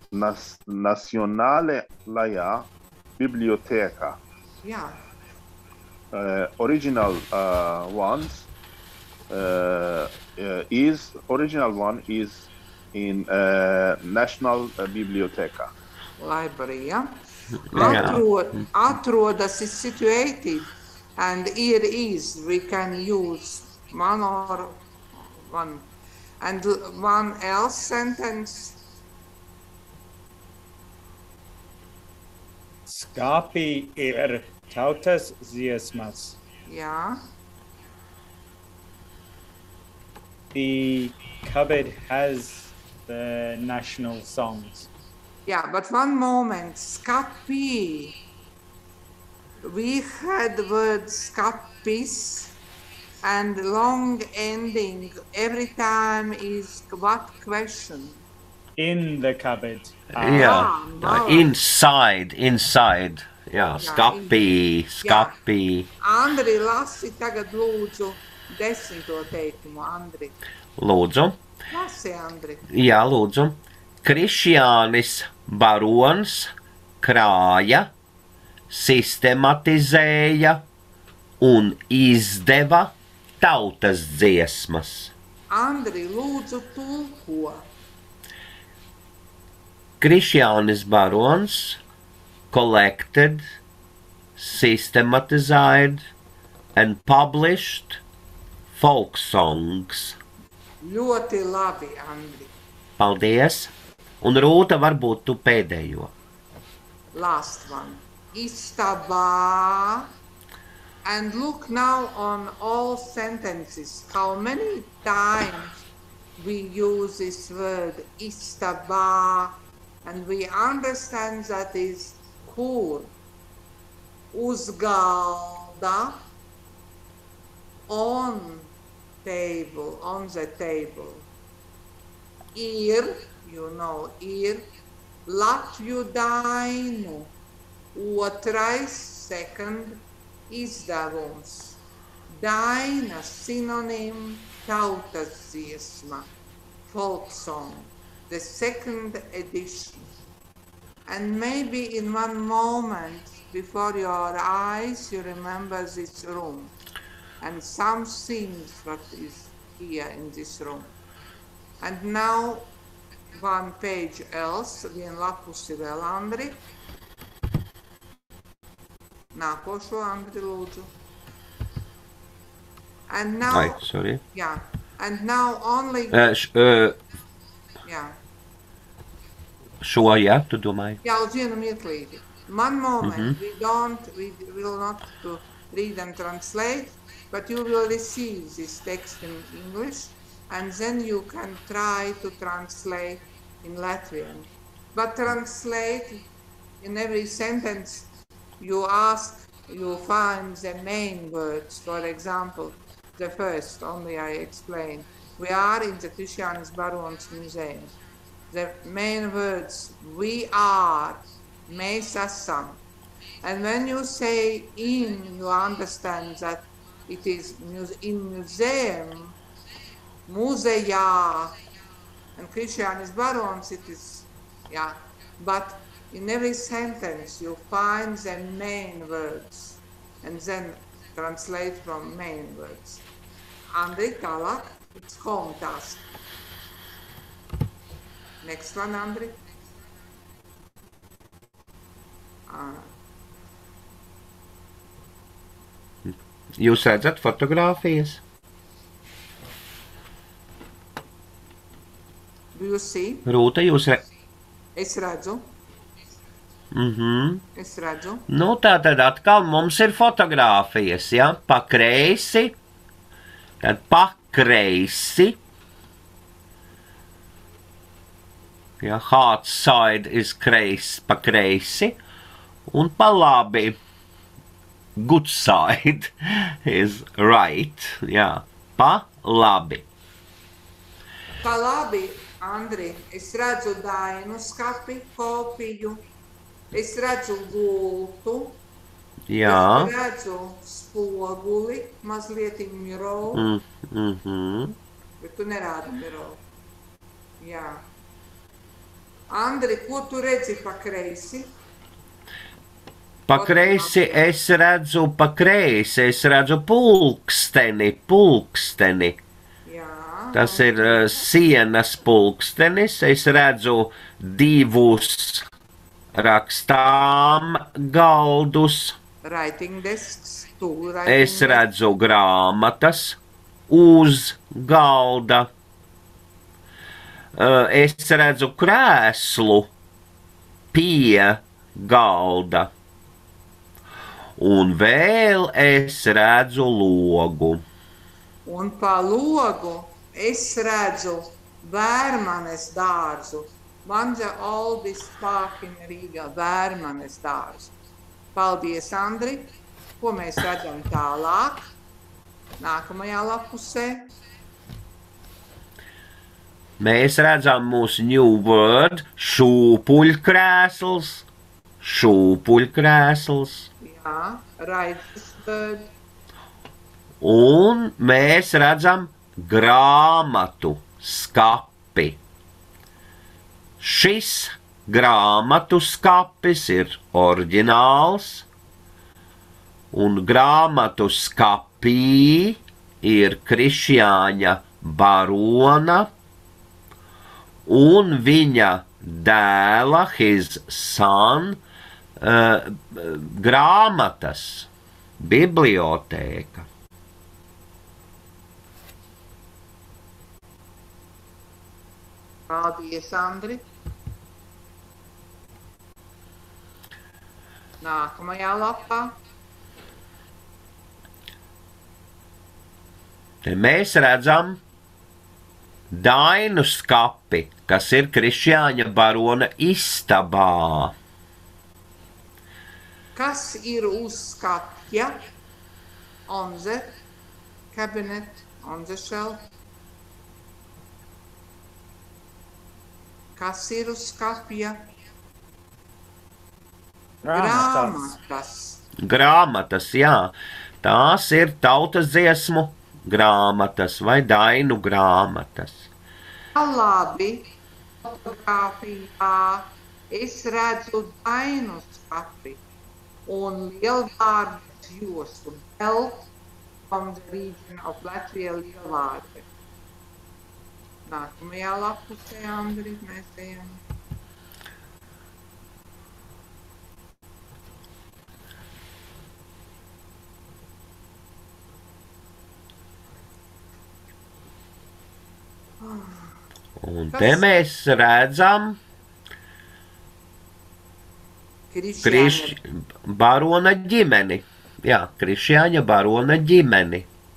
Nacionālajā bibliotēkā. Yeah. Original one is in National Biblioteka. Library, yeah? Atrodas is situated, and here is, we can use one or one. And one else sentence. Skāpī ir tautas dziesmas. Yeah. The cupboard has the national songs. Yeah, but one moment, skapī. We had the word skapis, and long ending every time is what question? In the cupboard. Inside. Jā, skapī. Andri, lasi tagad lūdzu 10. teikumu, Andri. Lūdzu. Lasi, Andri. Jā, lūdzu. Krišjānis Barons krāja, sistematizēja un izdeva tautas dziesmas. Andri, lūdzu tulko. Krišjānis Barons collected, systematized, and published folk songs. Ļoti labi, Andri. Paldies. Un Rūta, varbūt tu pēdējo. Last one. Istabā. And look now on all sentences. How many times we use this word istabā? And we understand that is kur. Uz galda. On table, on the table. Ir, you know, ir. Latviju dainu. Otrais, second, izdevums. Daina, synonym, tautas dziesma, folk song, the second edition. And maybe in one moment before your eyes you remember this room and some things what is here in this room. And now one page else, vien lapusi vēl, Andri. Nākošo, Andri, lūdzu. And now, sorry. Yeah, and now only. Yeah. Šo, jā, tu domāji? Jā, uz vienu mirklīti. One moment, we will not to read and translate, but you will receive this text in English, and then you can try to translate in Latvian. But translate in every sentence you ask, you find the main words. For example, the first, only I explain. We are in the Krišjānis Barons Museum. The main words, we are, mēs esam. And when you say in, you understand that it is in museum, muzejā, and Krišjānis Barons, it is, yeah. But in every sentence you find the main words and then translate from main words. Andri, tālāk, it's home task. Next one, Andri. Jūs redzat fotogrāfijas? Do you see? Rūta, jūs redzat? Es redzu. Es redzu. Nu, tātad atkal mums ir fotogrāfijas, ja? Pa kreisi, tad pa kreisi. Ja, hard side is pa kreisi, un pa labi, good side is right, jā, pa labi. Pa labi, Andri, es redzu Dainu skapi, kopiju, es redzu gultu, Jā. es redzu spoguli, mazliet mirror, bet tu nerādi mirror. Jā. Andri, ko tu redzi pa kreisi? Pa kreisi es redzu pulksteni. Jā. Tas ir sienas pulkstenis. Es redzu divus rakstām galdus. Writing desks, Es redzu grāmatas uz galda. Es redzu krēslu pie galda. Un vēl es redzu logu. Un pa logu es redzu Vērmanes dārzu. Vanja Oldis Park in Rīga, Vērmanes dārzu. Paldies, Andri. Ko mēs redzam tālāk? Nākamajā lapusē. Mēs redzam mūsu new word šūpuļkrēsls. Jā, raidis word. Un mēs redzam grāmatu skapi. Šis grāmatu skapis ir oriģināls, un grāmatu skapī ir Krišjāņa Barona un viņa dēla, his son, grāmatas, bibliotēka. Paldies, Andri. Nākamajā lapā. Te mēs redzam Dainu skapi, kas ir Krišjāņa Barona istabā. Kas ir uz skapja? On the cabinet, on the shelf. Kas ir uz skapja? Grāmatas, jā. Tās ir tautas dziesmu grāmatas vai dainu grāmatas. Labi, fotogrāfijā es redzu dainu skapi un lielvārdas jostu belt from the region of Latvia lielvārdi. Nākamajā lapusē, Andri, mēs ejam. Un te mēs redzam Barona ģimeni. Jā, Krišjāņa Barona ģimeni.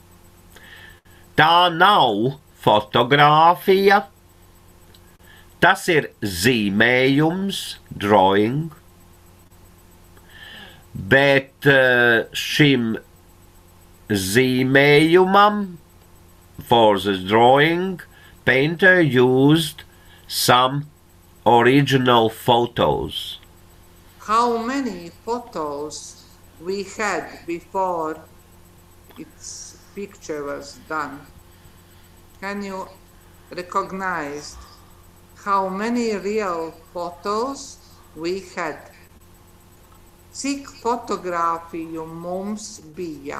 Tā nav fotogrāfija, tas ir zīmējums, drawing, bet šim zīmējumam, for this drawing, painter used some original photos. How many photos we had before its picture was done? Can you recognize how many real photos we had? Cik fotogrāfiju mums bija?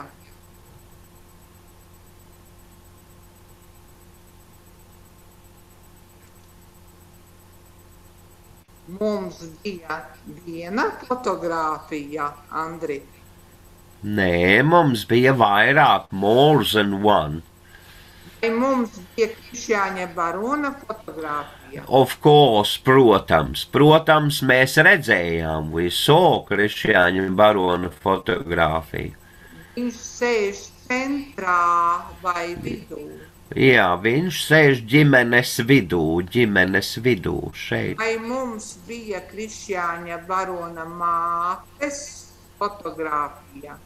Mums bija viena fotogrāfija, Andri. Nē, mums bija vairāk, more than one. Vai mums bija Krišjāņa Barona fotogrāfija? Of course, protams, mēs redzējām, we saw Krišjāņa Barona fotogrāfiju. Viņš sēž centrā vai vidū? Jā, viņš sēž ģimenes vidū šeit. Vai mums bija Krišjāņa Barona mātes fotogrāfija?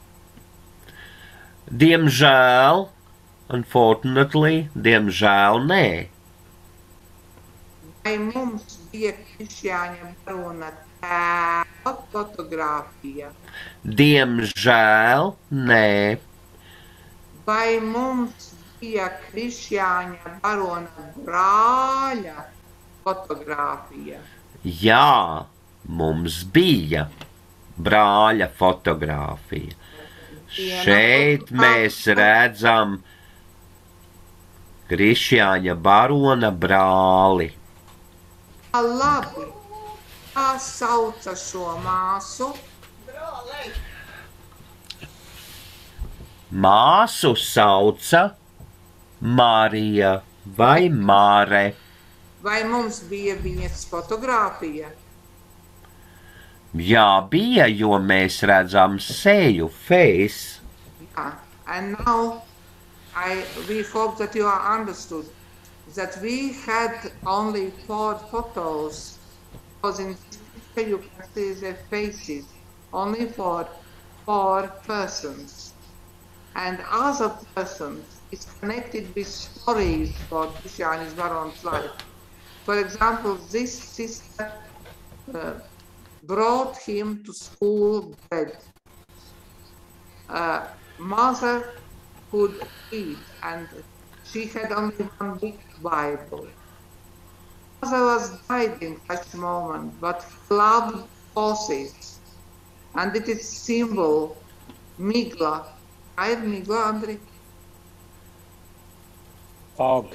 Diemžēl, unfortunately, nē. Vai mums bija Krišjāņa Barona tēva fotogrāfija? Diemžēl, nē. Vai mums bija Krišjāņa Barona brāļa fotogrāfija? Jā, mums bija brāļa fotogrāfija. Šeit mēs redzam Krišjāņa Barona brāli. Labi, kā sauca šo māsu? Māsu sauca Marija vai Māre. Vai mums bija viņas fotogrāfija? Jā, bija, jo mēs redzam seju, face. Yeah. And now we hope that you are understood that we had only 4 photos, because in this picture you can see their faces, only for 4 persons. And other persons is connected with stories about Krišjāņa Barona's life. For example, this sister brought him to school bread. Mother could read and she had only one big Bible. Mother was died in such a moment, but loved horses. And it is symbol Migla. Migla, Andri? Fog.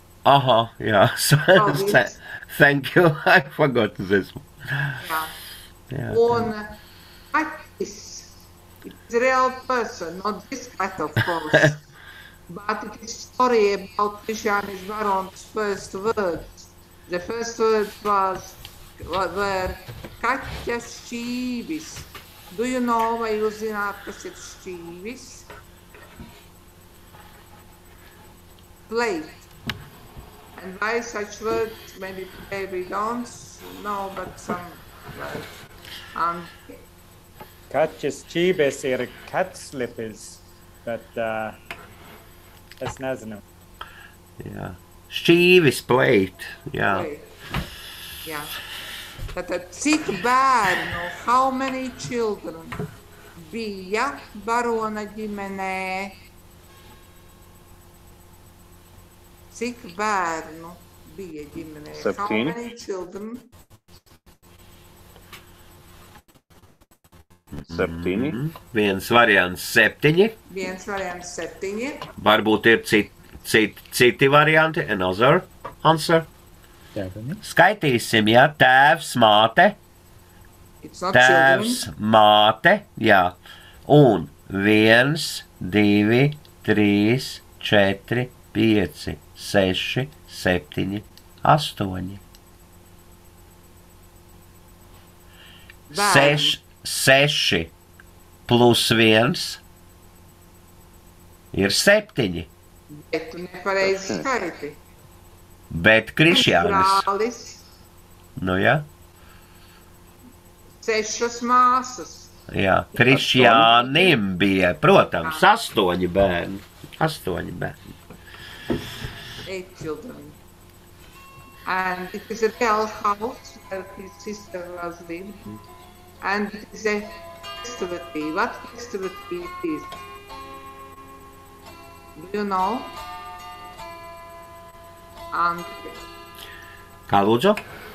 Yeah. Thank you. I forgot this one. Yeah. On Katis, it's a real person, not this cat, of course, but it is a story about Krišjāņa Barona's first words. The first words were Kaķa šķīvis. Do you know, vai jūs zināt, kas ir šķīvis? Plate. And why such words, maybe today we don't know, but some words. Kaķis šķības ir cat slippers, but es nezinu. Jā. Šķīvis, plate. Jā. Jā. Tātad, cik bērnu, how many children bija Barona ģimenē? Cik bērnu bija ģimenē? 7. How many children? 7. Viens variants 7. Viens variants 7. Varbūt ir citi varianti. Another answer. Skaitīsim, jā. Tēvs, māte. Tēvs, māte. Jā. Un 1, 2, 3, 4, 5, 6, 7, 8. 6 plus 1 ir 7. Bet tu nepareizi skaiti. Bet Krišjānis. Brālis. Nu jā. 6 māsas. Jā, Krišjānim bija, protams, 8 bērni. 8 bērni. 8 children. And it is a real house where his sister was living. And it is a festivity. What festivity it is? Do you know? And Kā lūdzu?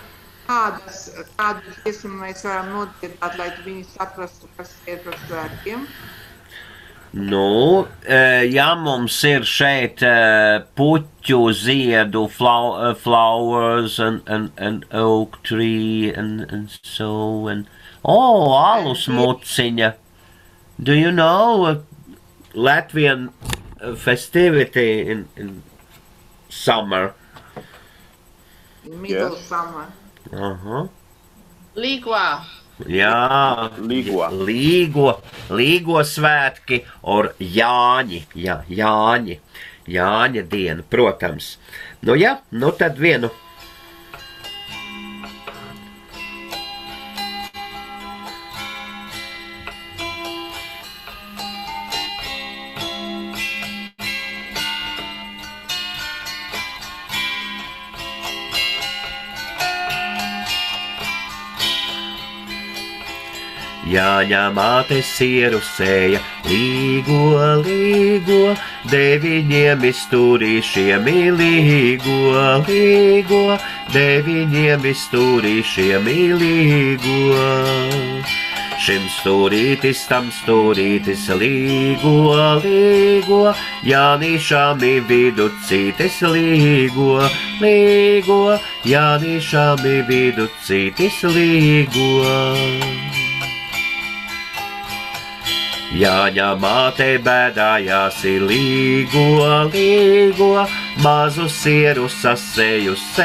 Kādu dziesmu mēs varam nodziedāt, lai viņi saprastu, kas ir par svētkiem? Nu, ja mums ir šeit puķu ziedu, flowers and oak tree and so and alus muciņa. Do you know Latvian festivity in summer. Middle summer. Ligua. Jā, Līgo svētki, or Jāņi, jā, Jāņa diena, protams. Nu jā, nu tad vienu. Jāņa māte sieru sēja, līgo, 9 izturīšiem līgo, 9 izturīšiem līgo. Šim stūrītis, tam stūrītis, līgo, Jānīšām viducītis, līgo, Jānīšām viducītis, līgo. Jāņa māte bēdājās, līgo, mazu sieru sasējusi,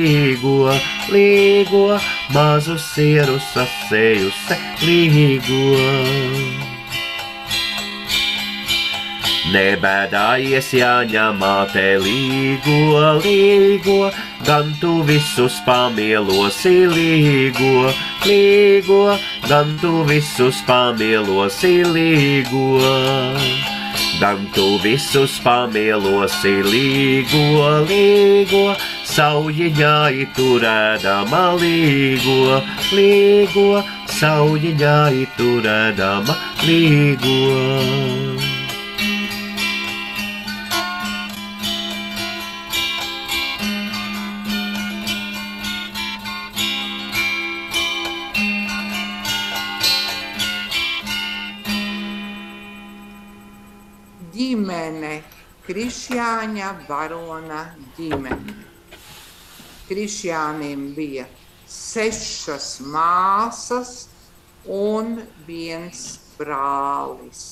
līgo, mazu sieru sasējusi, līgo. Nebēdājies, Jāņa māte, līgo, gan tu visus pamielosi, līgo, gan tu visus pamielosi, līgo. Gan tu visus pamielosi, līgo, saujiņā turēdama, līgo, saujiņā turēdama, līgo. Ģimene, Krišjāņa barona ģimene. Krišjānim bija 6 māsas un 1 brālis.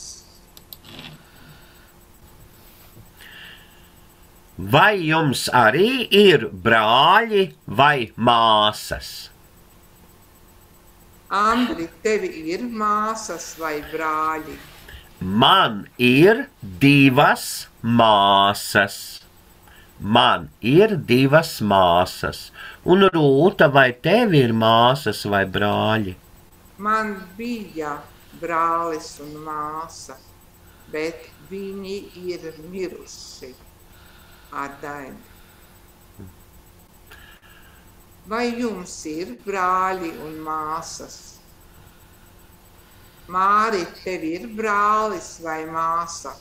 Vai jums arī ir brāļi vai māsas? Andri, tev ir māsas vai brāļi? Man ir 2 māsas. Un Rūta, vai tev ir māsas vai brāļi? Man bija brālis un māsa, bet viņi ir miruši ar daini. Vai jums ir brāļi un māsas? Māri, tev ir brālis vai māsa?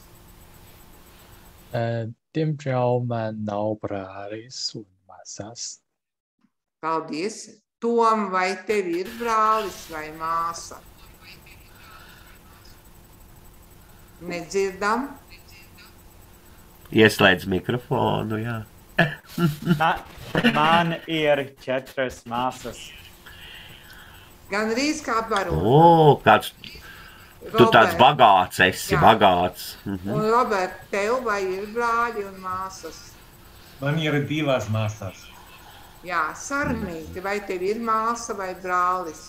Diemžēl man nav brālis un māsas. Paldies. Tom, vai tev ir brālis vai māsa? Nedzirdam? Ieslēdz mikrofonu, jā. Man ir 4 māsas. Gandrīz kā barona. O, kāds tu tāds bagāts esi, bagāts. Un Robert, tev vai ir brāļi un māsas? Man ir 2 māsas. Jā, Sarmīti, vai tev ir māsa vai brālis?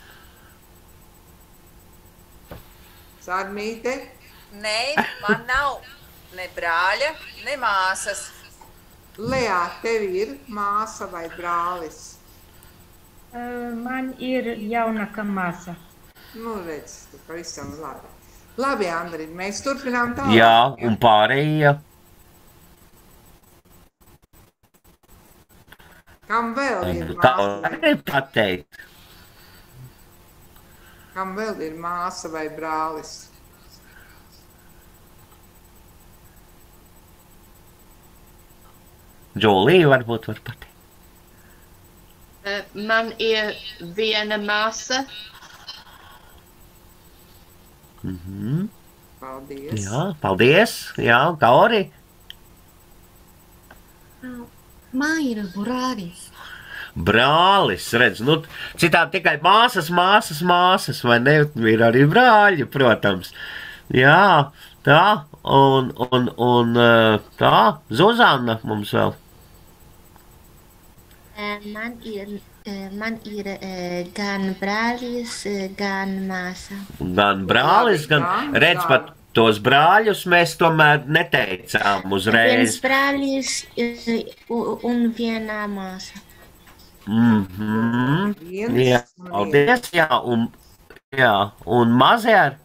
Sarmīte? Nē, man nav ne brāļa, ne māsas. Lea, tev ir māsa vai brālis? Man ir jaunāka māsa. Nu, redz, tu pavisam labi. Labi, Andri, mēs turpinām tālāk. Jā, un pārējie. Kam vēl ir māsa? Pateikt. Kam vēl ir māsa vai brālis? Džolija varbūt var pateikt. Man ir 1 māsa. Paldies. Jā, paldies. Jā, Kaori. Man ir brālis. Brālis, redz, nu, citādi tikai māsas, vai ne? Ir arī brāļi, protams. Jā, Tā, un tā, Zuzana mums vēl. Man ir gan brālis, gan māsa. Gan brālis, gan redz pat tos brāļus mēs tomēr neteicām uzreiz. Viens brālis un viena māsa. Jā, paldies, jā, un mazie?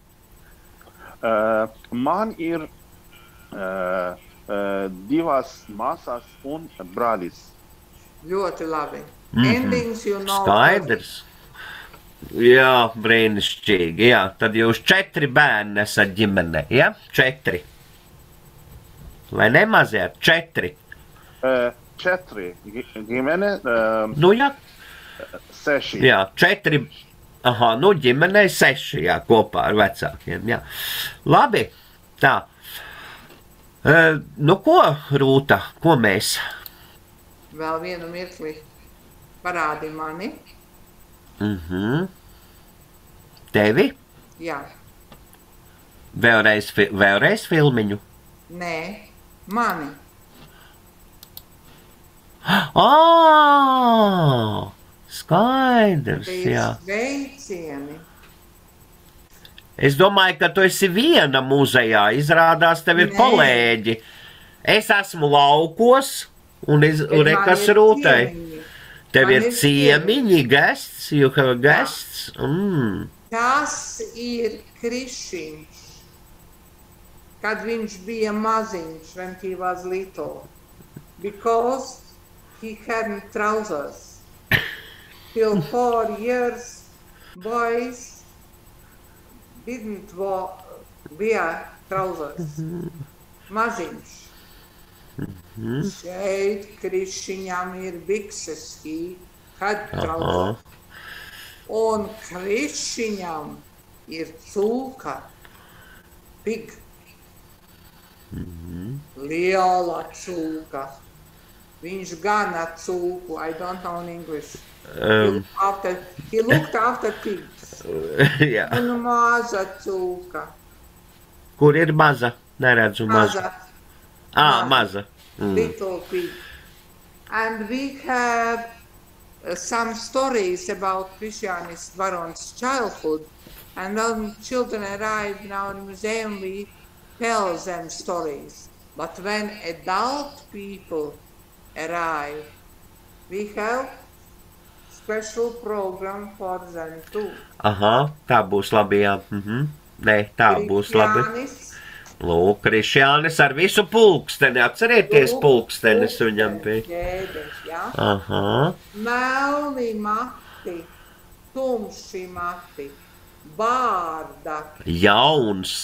Man ir divas māsas un brālis. Ļoti labi. Endings, you know. Skaidrs. Jā, brīnišķīgi, jā. Tad jūs 4 bērni esat ģimene, ja? 4. Vai ne mazie? 4. 4 ģimene. Nu, jā. 6. Jā, 4. Aha, nu ģimenei 6, jā, kopā ar vecākiem, jā. Labi, tā. Nu ko, Rūta, ko mēs? Vēl vienu mirkli parādi mani. Tevi? Jā. Vēlreiz filmiņu? Nē, mani. Skaidrs, jā. Sveicieni. Es domāju, ka tu esi viena muzejā, izrādās tev ir kolēģi. Es esmu laukos, un rekas Rūtai. Tev ir ciemiņi, guests, you have guests. Tas ir Krišiņš, kad viņš bija maziņš, when he was little. Because he hadn't trousers. Till 4 years, boys didn't wear trousers. Maziņš. Šeit Krišiņam ir bikses, he had trousers. Un Krišiņam ir cūka, pig. Liela cūka. Viņš gana cūku, I don't know in English. He looked after pigs. Jā. Un maza cūka. Kur ir maza? Neredzu mazu. Maza. Little pig. And we have some stories about Krišjānis Baron's childhood. And when children arrive now in the museum, we tell them stories. But when adult people arrive, we have special program for them too. Aha, tā būs labi, jā. Nē, tā būs labi. Lūk, Krišjānis ar visu pulksteni. Atcerieties pulkstenis viņam bija. Aha. Melni mati, tumši mati, bārda. Jauns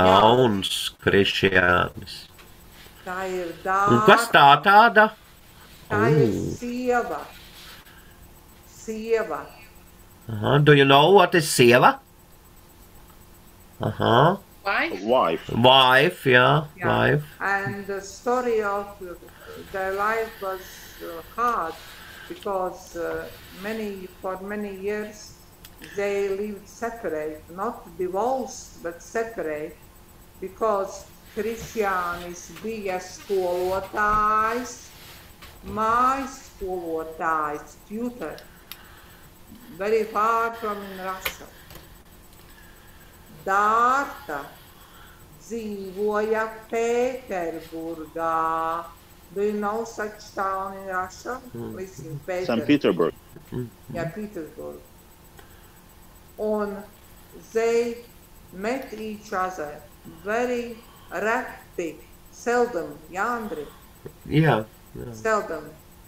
Krišjānis. Tā ir dārta. Un kas tā tāda? Tā ir sieva. Sieva. Aha, do you know what is sieva? Aha. Wife, yeah. Wife. And the story of their life was hard because for many years they lived separate, not divorced, but separate, because Krišjānis bija skolotājs, mājas skolotājs, tutor, very far from Russia. Dārta dzīvoja Pēterburgā. Do you know such town in Russia? Listen, St. Petersburg. Yeah, Petersburg. And they met each other very rarely, seldom, Andri? Yeah. Seldom.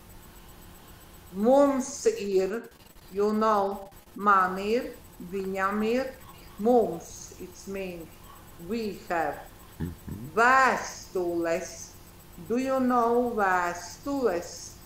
Mums ir, you know, man ir, viņam ir, mums. It means we have vēstules. Do you know vēstules?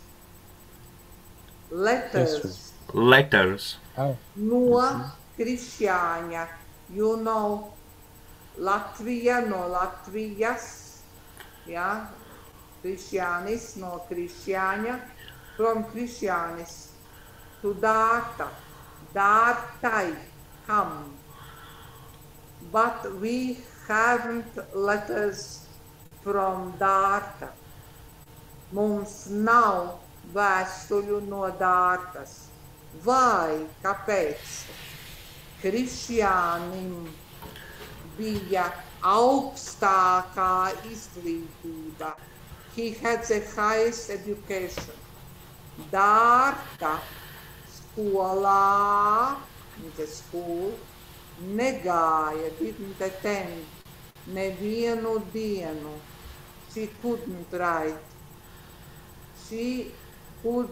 Letters. Letters. No Krišjāņa. You know Latvija no Latvijas. Yeah. Krišjānis no Krišjāņa. From Krišjānis to Dārta. Dārtai come. But we haven't letters from Dārta. Mums nav vēstuļu no Dārtas. Vai, kāpēc? Krišjānim bija augstākā izglītība. He had the highest education. Dārta skolā, in the school, negāja, didn't attend nevienu dienu. She couldn't write. She could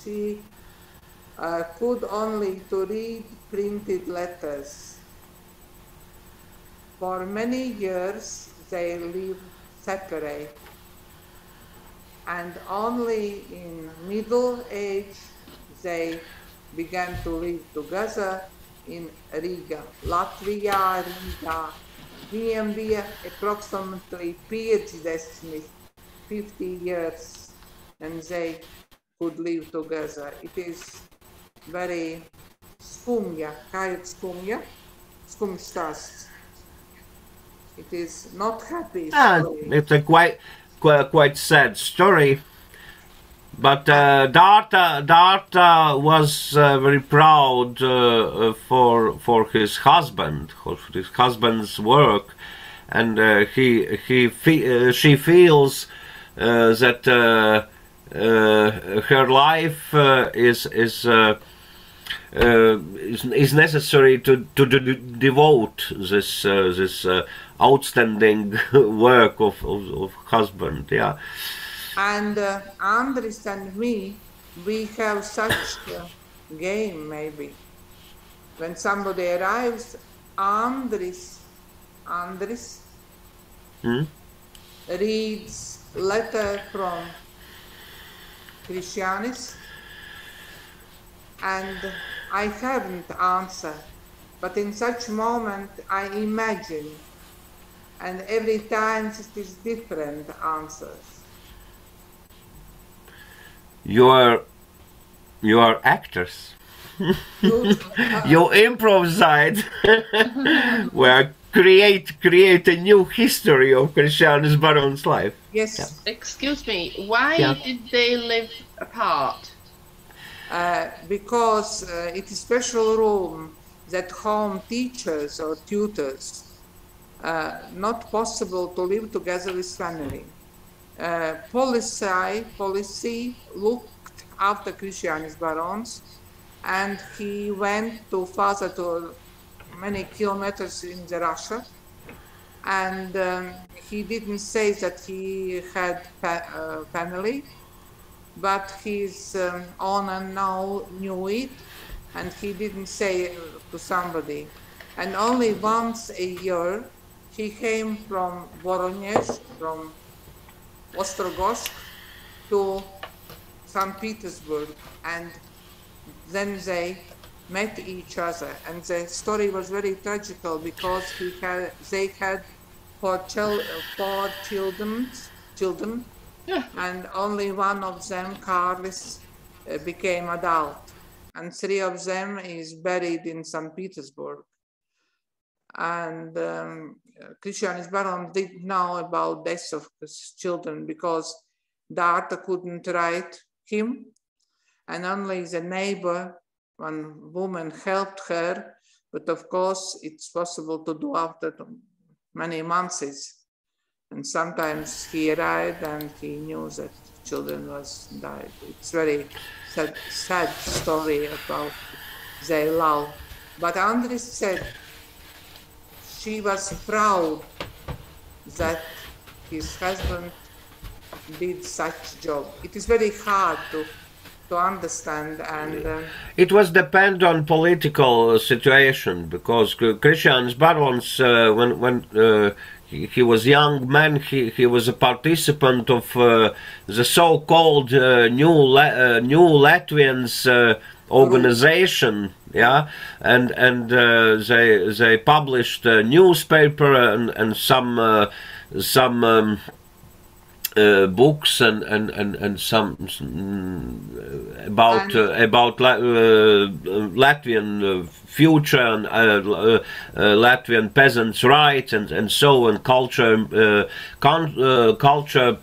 only to read printed letters. For many years they lived separate, and only in middle age they began to live together in Riga, Latvijā, Rīgā. Viņiem bija approximately 50 years, and they could live together. It is very skumja. Kā ir skumja? Skumjš stāsts. It is not happy story. It's a quite sad story. But Dārta was very proud for his husband's work, and she feels that her life is necessary to devote this outstanding work of husband. Yeah. And Andris and me, we have such a game maybe. When somebody arrives, Andris reads letter from Krišjānis, and I haven't answered, but in such moment I imagine, and every time it is different answers. You are actors. You improvise. Well, create a new history of Krišjānis Baron's life. Yes. Yeah. Excuse me, why did they live apart? Because it is a special room that home teachers or tutors not possible to live together with family. Policy looked after Krišjānis Barons, and he went to many kilometers in Russia, and he didn't say that he had family, but his owner now knew it, and he didn't say to somebody. And only once a year he came from Voronezh, from Ostrogozhsk to St. Petersburg, and then they met each other. And the story was very tragical because they had four children, and only one of them, Kārlis, became adult, and three of them is buried in St. Petersburg. And Krišjānis Barons didn't know about death of his children because Dārta couldn't write him, and only the neighbor, one woman, helped her, but of course it's possible to do after many months, and sometimes he arrived and he knew that children was died. It's very sad story about their love. But Andris said she was proud that his husband did such job. It is very hard to understand, and it was depend on political situation, because Krišjānis Barons, when he was young man, he was a participant of the so-called New Latvians organization, yeah, and they published a newspaper and some books and some about Latvian future and Latvian peasants' rights and so on, culture, culture.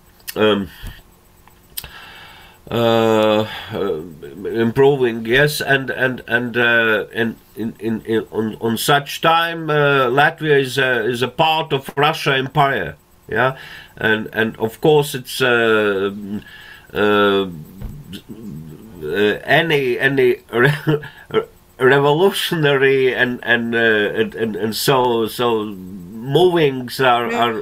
Improving, yes, and on such time Latvia is a part of Russia Empire, yeah, and of course it's any revolutionary and so movings are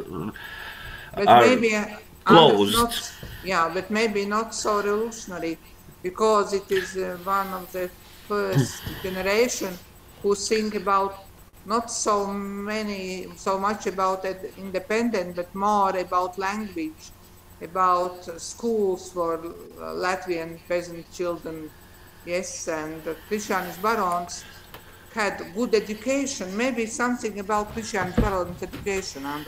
closed. Yeah, but maybe not so revolutionary, because it is one of the first generation who think about not so much about independent, but more about language, about schools for Latvian peasant children. Yes, and Krišjānis Barons had good education. Maybe something about Krišjānis Barons education, Andrei.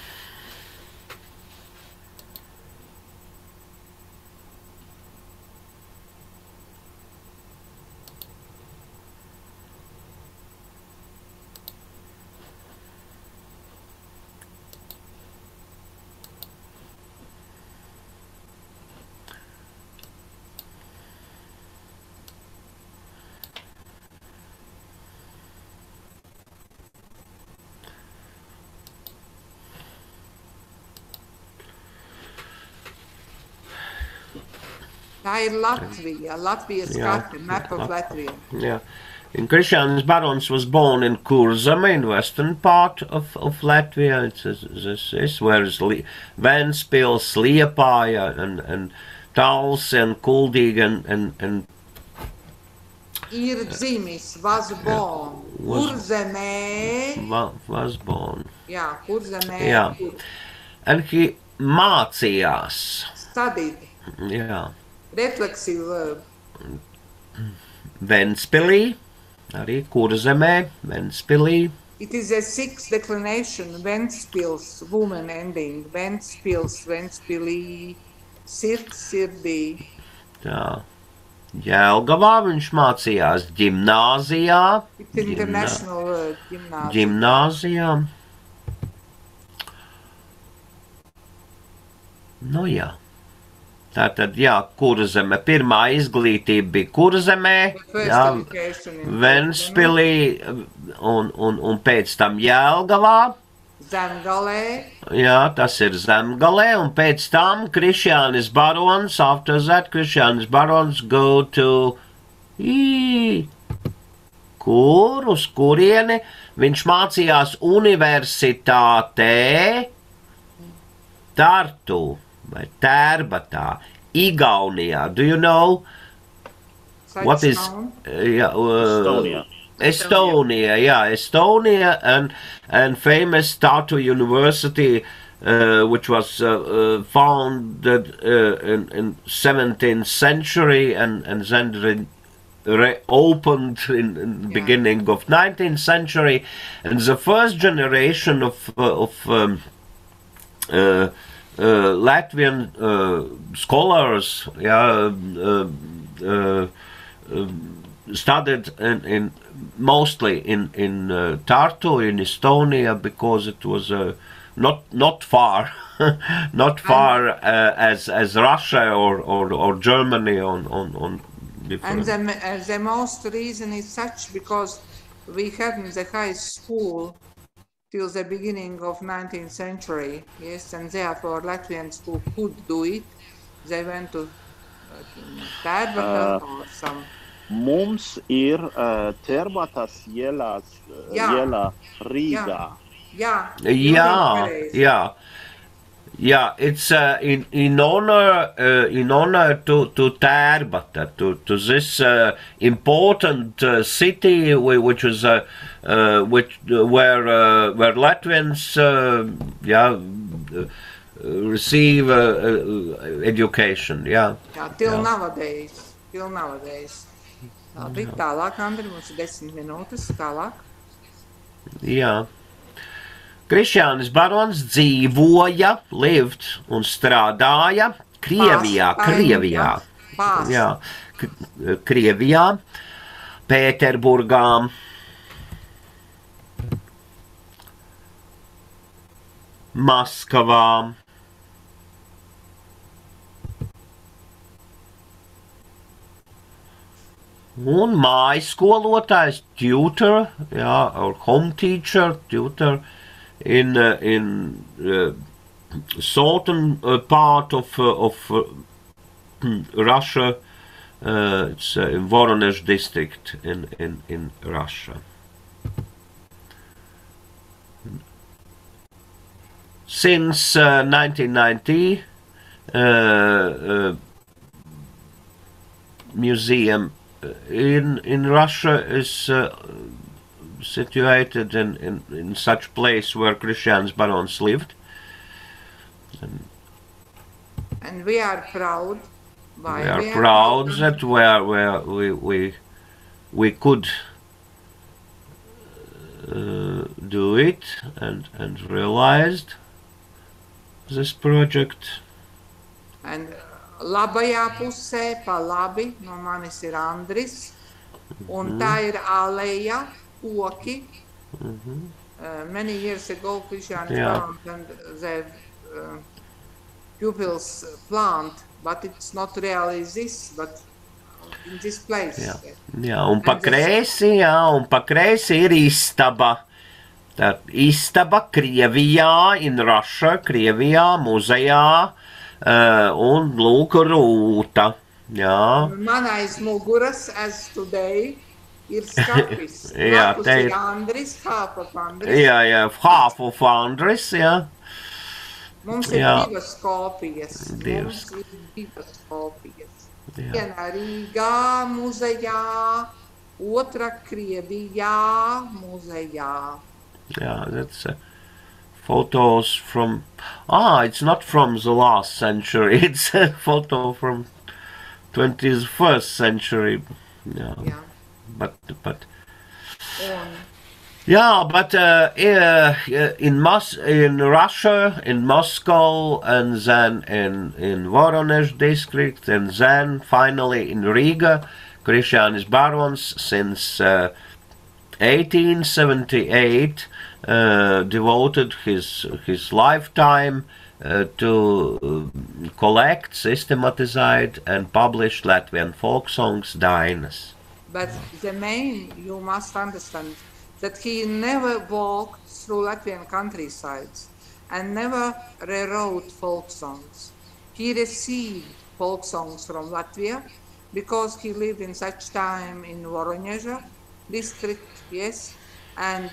Tā ir Latvija, Latvijas karte, map of Latvia. Yeah. And Krišjānis Barons was born in Kurzeme, in western part of Latvia. It's where is Ventspils, Liepāja, and Talsi, and Kuldīga, and Ir dzimis, was born. Kurzemē. Was born. Yeah, Kurzemē. Yeah. And he mācījās. Studied. Yeah. Reflexive verb. Ventspilī, arī Kurzemē, Ventspilī. It is a sixth declination, Ventspils, woman ending, Ventspils, Ventspilī, sirdī. Tā. Jelgavā viņš mācījās ģimnāzijā. It's international word, ģimnāzijā. Nu jā. Tātad, jā, Kurzeme. Pirmā izglītība bija Kurzemē, jā, Ventspilī un pēc tam Jelgavā. Zemgalē. Jā, tas ir Zemgalē, un pēc tam Krišjānis Barons, after that Krišjānis Barons go to uz kurieni viņš mācījās universitātē Tartu vai Tērbatā, Igaunijā. Do you know what is Estonia? Estonia, yeah, Estonia, and famous Tartu University, which was founded in 17th century and then reopened in the beginning of 19th century, and the first generation of Latvian scholars, studied mostly in Tartu in Estonia, because it was not far as Russia or Germany on different. And the most reason is such because we had the high school till the beginning of 19th century, yes, and therefore Latvians who could do it, they went to Tērbatā or some. Mums ir Tērbatas ielā Rīgā. Yeah, it's in honor to Tērbata, to this important city which was where Latvians receive education. Yeah. Till nowadays. Labi, tālāk, Andri, mums ir 10 minūtes, tālāk. Jā. Krišjānis Barons dzīvoja, lived un strādāja Krievijā, jā, Krievijā, Pēterburgā, Maskavā, un mājaskolotājs, tutor, jā, or home teacher, tutor, in southern part of Russia. It's in Voronezh district in Russia. Since 1990, museum in Russia is situated in such place where Krišjānis Barons lived. And we are proud. We are proud that we could do it and realized this project. And labajā pusē pa labi no manis ir Andris, un tā ir aleja, koki. Many years ago, Krišjānis Barons and the pupils plant, but it's not really this, but in this place. Jā, un pa kreisi ir istaba. Tā istaba Krievijā, in Russia, Krievijā, muzejā, un lūk rūta. Jā. Manais muguras, as today, ir skapis. Jā, te ir Andris, half of Andris. Jā, half of Andris, jā. Mums ir divas kopijas. Viena Rīgā muzejā, otra Krievijā muzejā. Yeah, that's photos from... it's not from the last century. It's a photo from 21st century. Yeah. But in Russia, in Moscow, and then in Voronezh district, and then finally in Riga, Krišjānis Barons since 1878 devoted his lifetime to collect, systematize, and publish Latvian folk songs, dainas. But the main, you must understand, that he never walked through Latvian countrysides and never rewrote folk songs. He received folk songs from Latvia because he lived in such time in Voronezh district, yes, and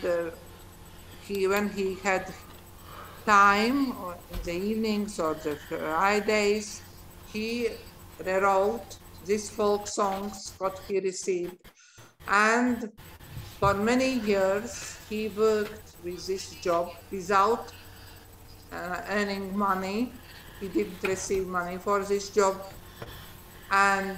when he had time, or in the evenings or the Fridays, he rewrote these folk songs what he received, and for many years he worked with this job without earning money. He didn't receive money for this job, and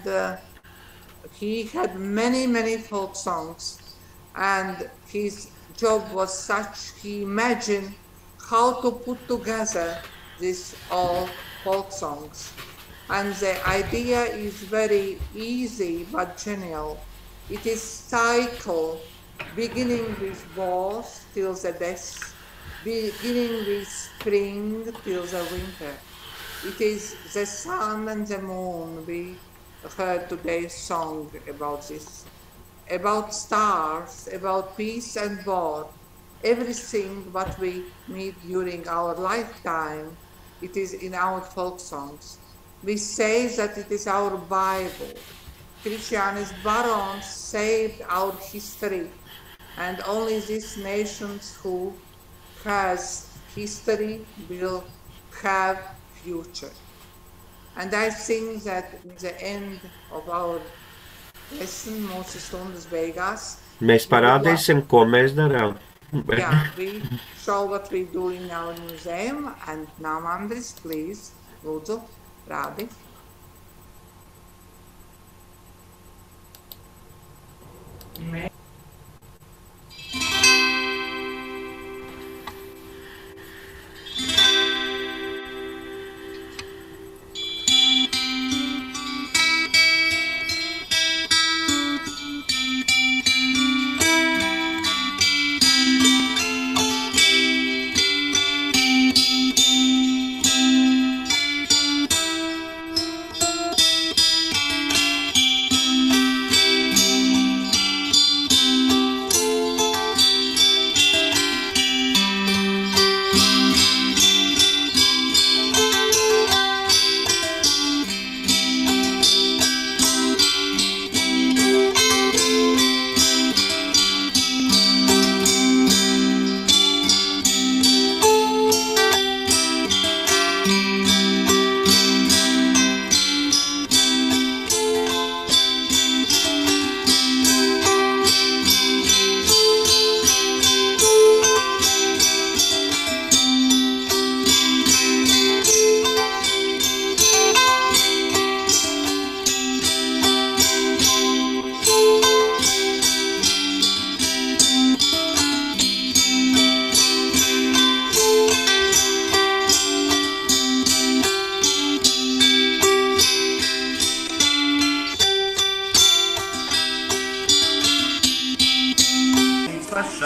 he had many folk songs, and his job was such, he imagined how to put together these all folk songs. And the idea is very easy but genial. It is cycle, beginning with birth till the death, beginning with spring till the winter. It is the sun and the moon. We heard today's song about this, about stars, about peace and war. Everything what we meet during our lifetime, it is in our folk songs. We say that it is our Bible. Krišjānis Barons saved our history, and only these nations who has history will have future. And I think that in the end of our lesson, mūsu stundas beigās, mēs parādīsim, ko mēs darām. Yeah, we show what we do in our museum, and now Andris, please, lūdzu, rādi.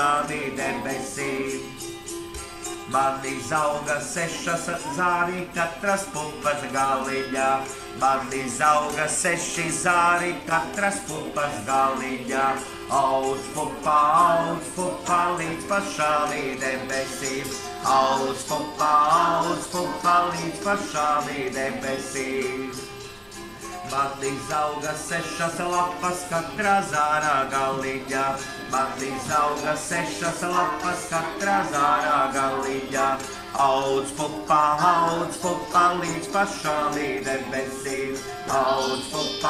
pašām debesīm. Man izauga 6 zāri katras pupas galiņā. Man izauga 6 zāri katras pupas galiņā. Audz pupa līdz pašām debesīm. Audz pupa līdz pašām debesīm. Man izauga 6 lapas katrā zārā galiņā. Man izauga 6 lapas katrā zārā galiņā. Audz pupa līdz pašām debesīm. Audz pupa.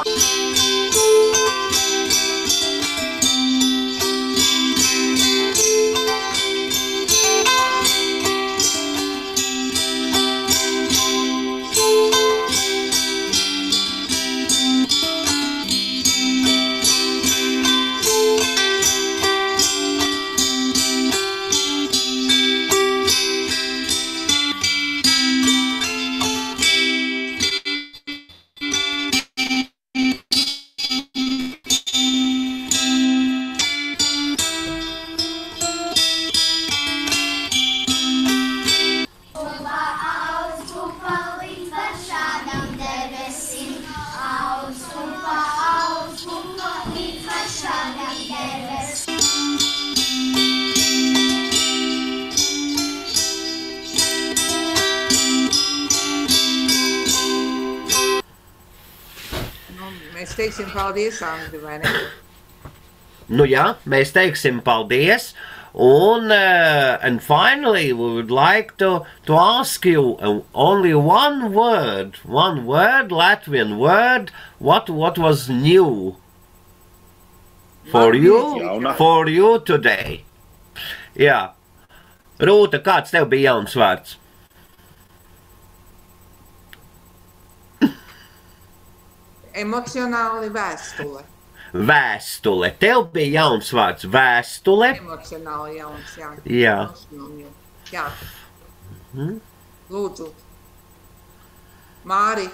Mēs teiksim paldies, Andri, vai ne? Nu jā, mēs teiksim paldies. And finally, we would like to ask you only one word, Latvian word. What was new for you today? Jā. Rūta, kāds tev bija jauns vārds? Emocionāli vēstule. Vēstule. Tev bija jauns vārds vēstule. Emocionāli jauns, jā. Jā. Jā. Lūdzu. Māri.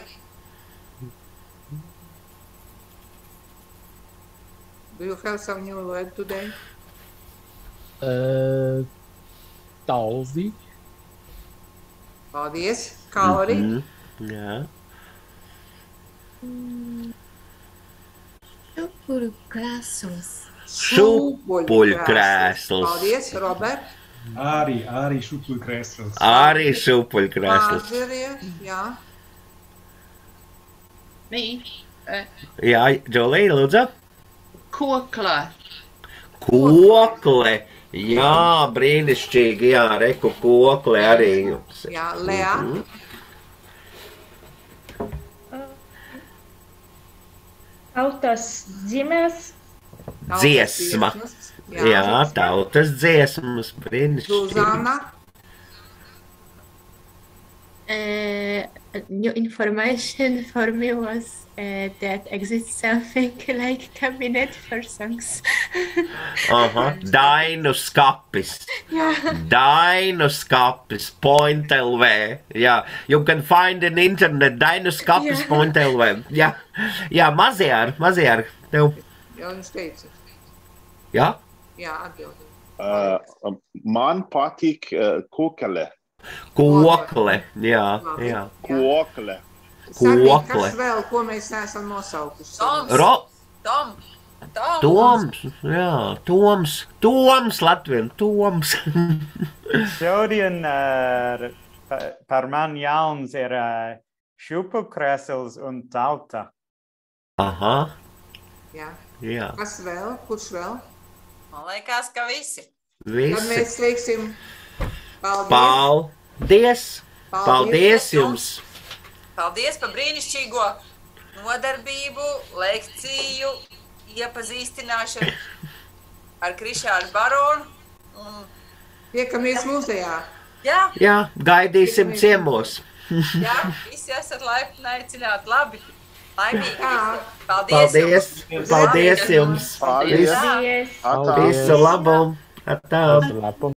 Do you have some new word today? Talvi. Paldies. Kauri. Jā. Šupuļkrēsls. Šupuļkrēsls. Paldies, Robert. Arī šupuļkrēsls. Arī šupuļkrēsls. Jā. Me. Jā, Džolija, lūdzu. Kokle. Kokle. Jā, brīnišķīgi, jā, reku kokle arī jums. Jā, Lea. Tautas dzimes. Dziesma. Jā, tautas dziesmas, brīnišķīgi. Zuzana. New information for me was that exists something like cabinet for songs. Dainu skapis. Dainu skapis, Point LV. Yeah, you can find in internet Dainu skapis, Point LV. Yeah, Maziar, tev. Jau viņš teica. Jā? Jā, atbildi. Man patīk kokle. Kokle, jā. Kokle. Sarmīt, kas vēl, ko mēs neesam nosaukuši? Toms, Latvien, Toms. Šodien par man jauns ir šupuļkrēsls un tauta. Aha. Jā. Kas vēl? Kurš vēl? Man liekas, ka visi. Tad mēs teiksim paldies jums. Paldies par brīnišķīgo nodarbību, lekciju, iepazīstināšanu ar Krišjānu Baronu. Tiekamies muzejā. Jā, gaidīsim ciemos. Jā, visi esat laipni aicināti. Labi. Laimīgi. Paldies jums. Visu labu.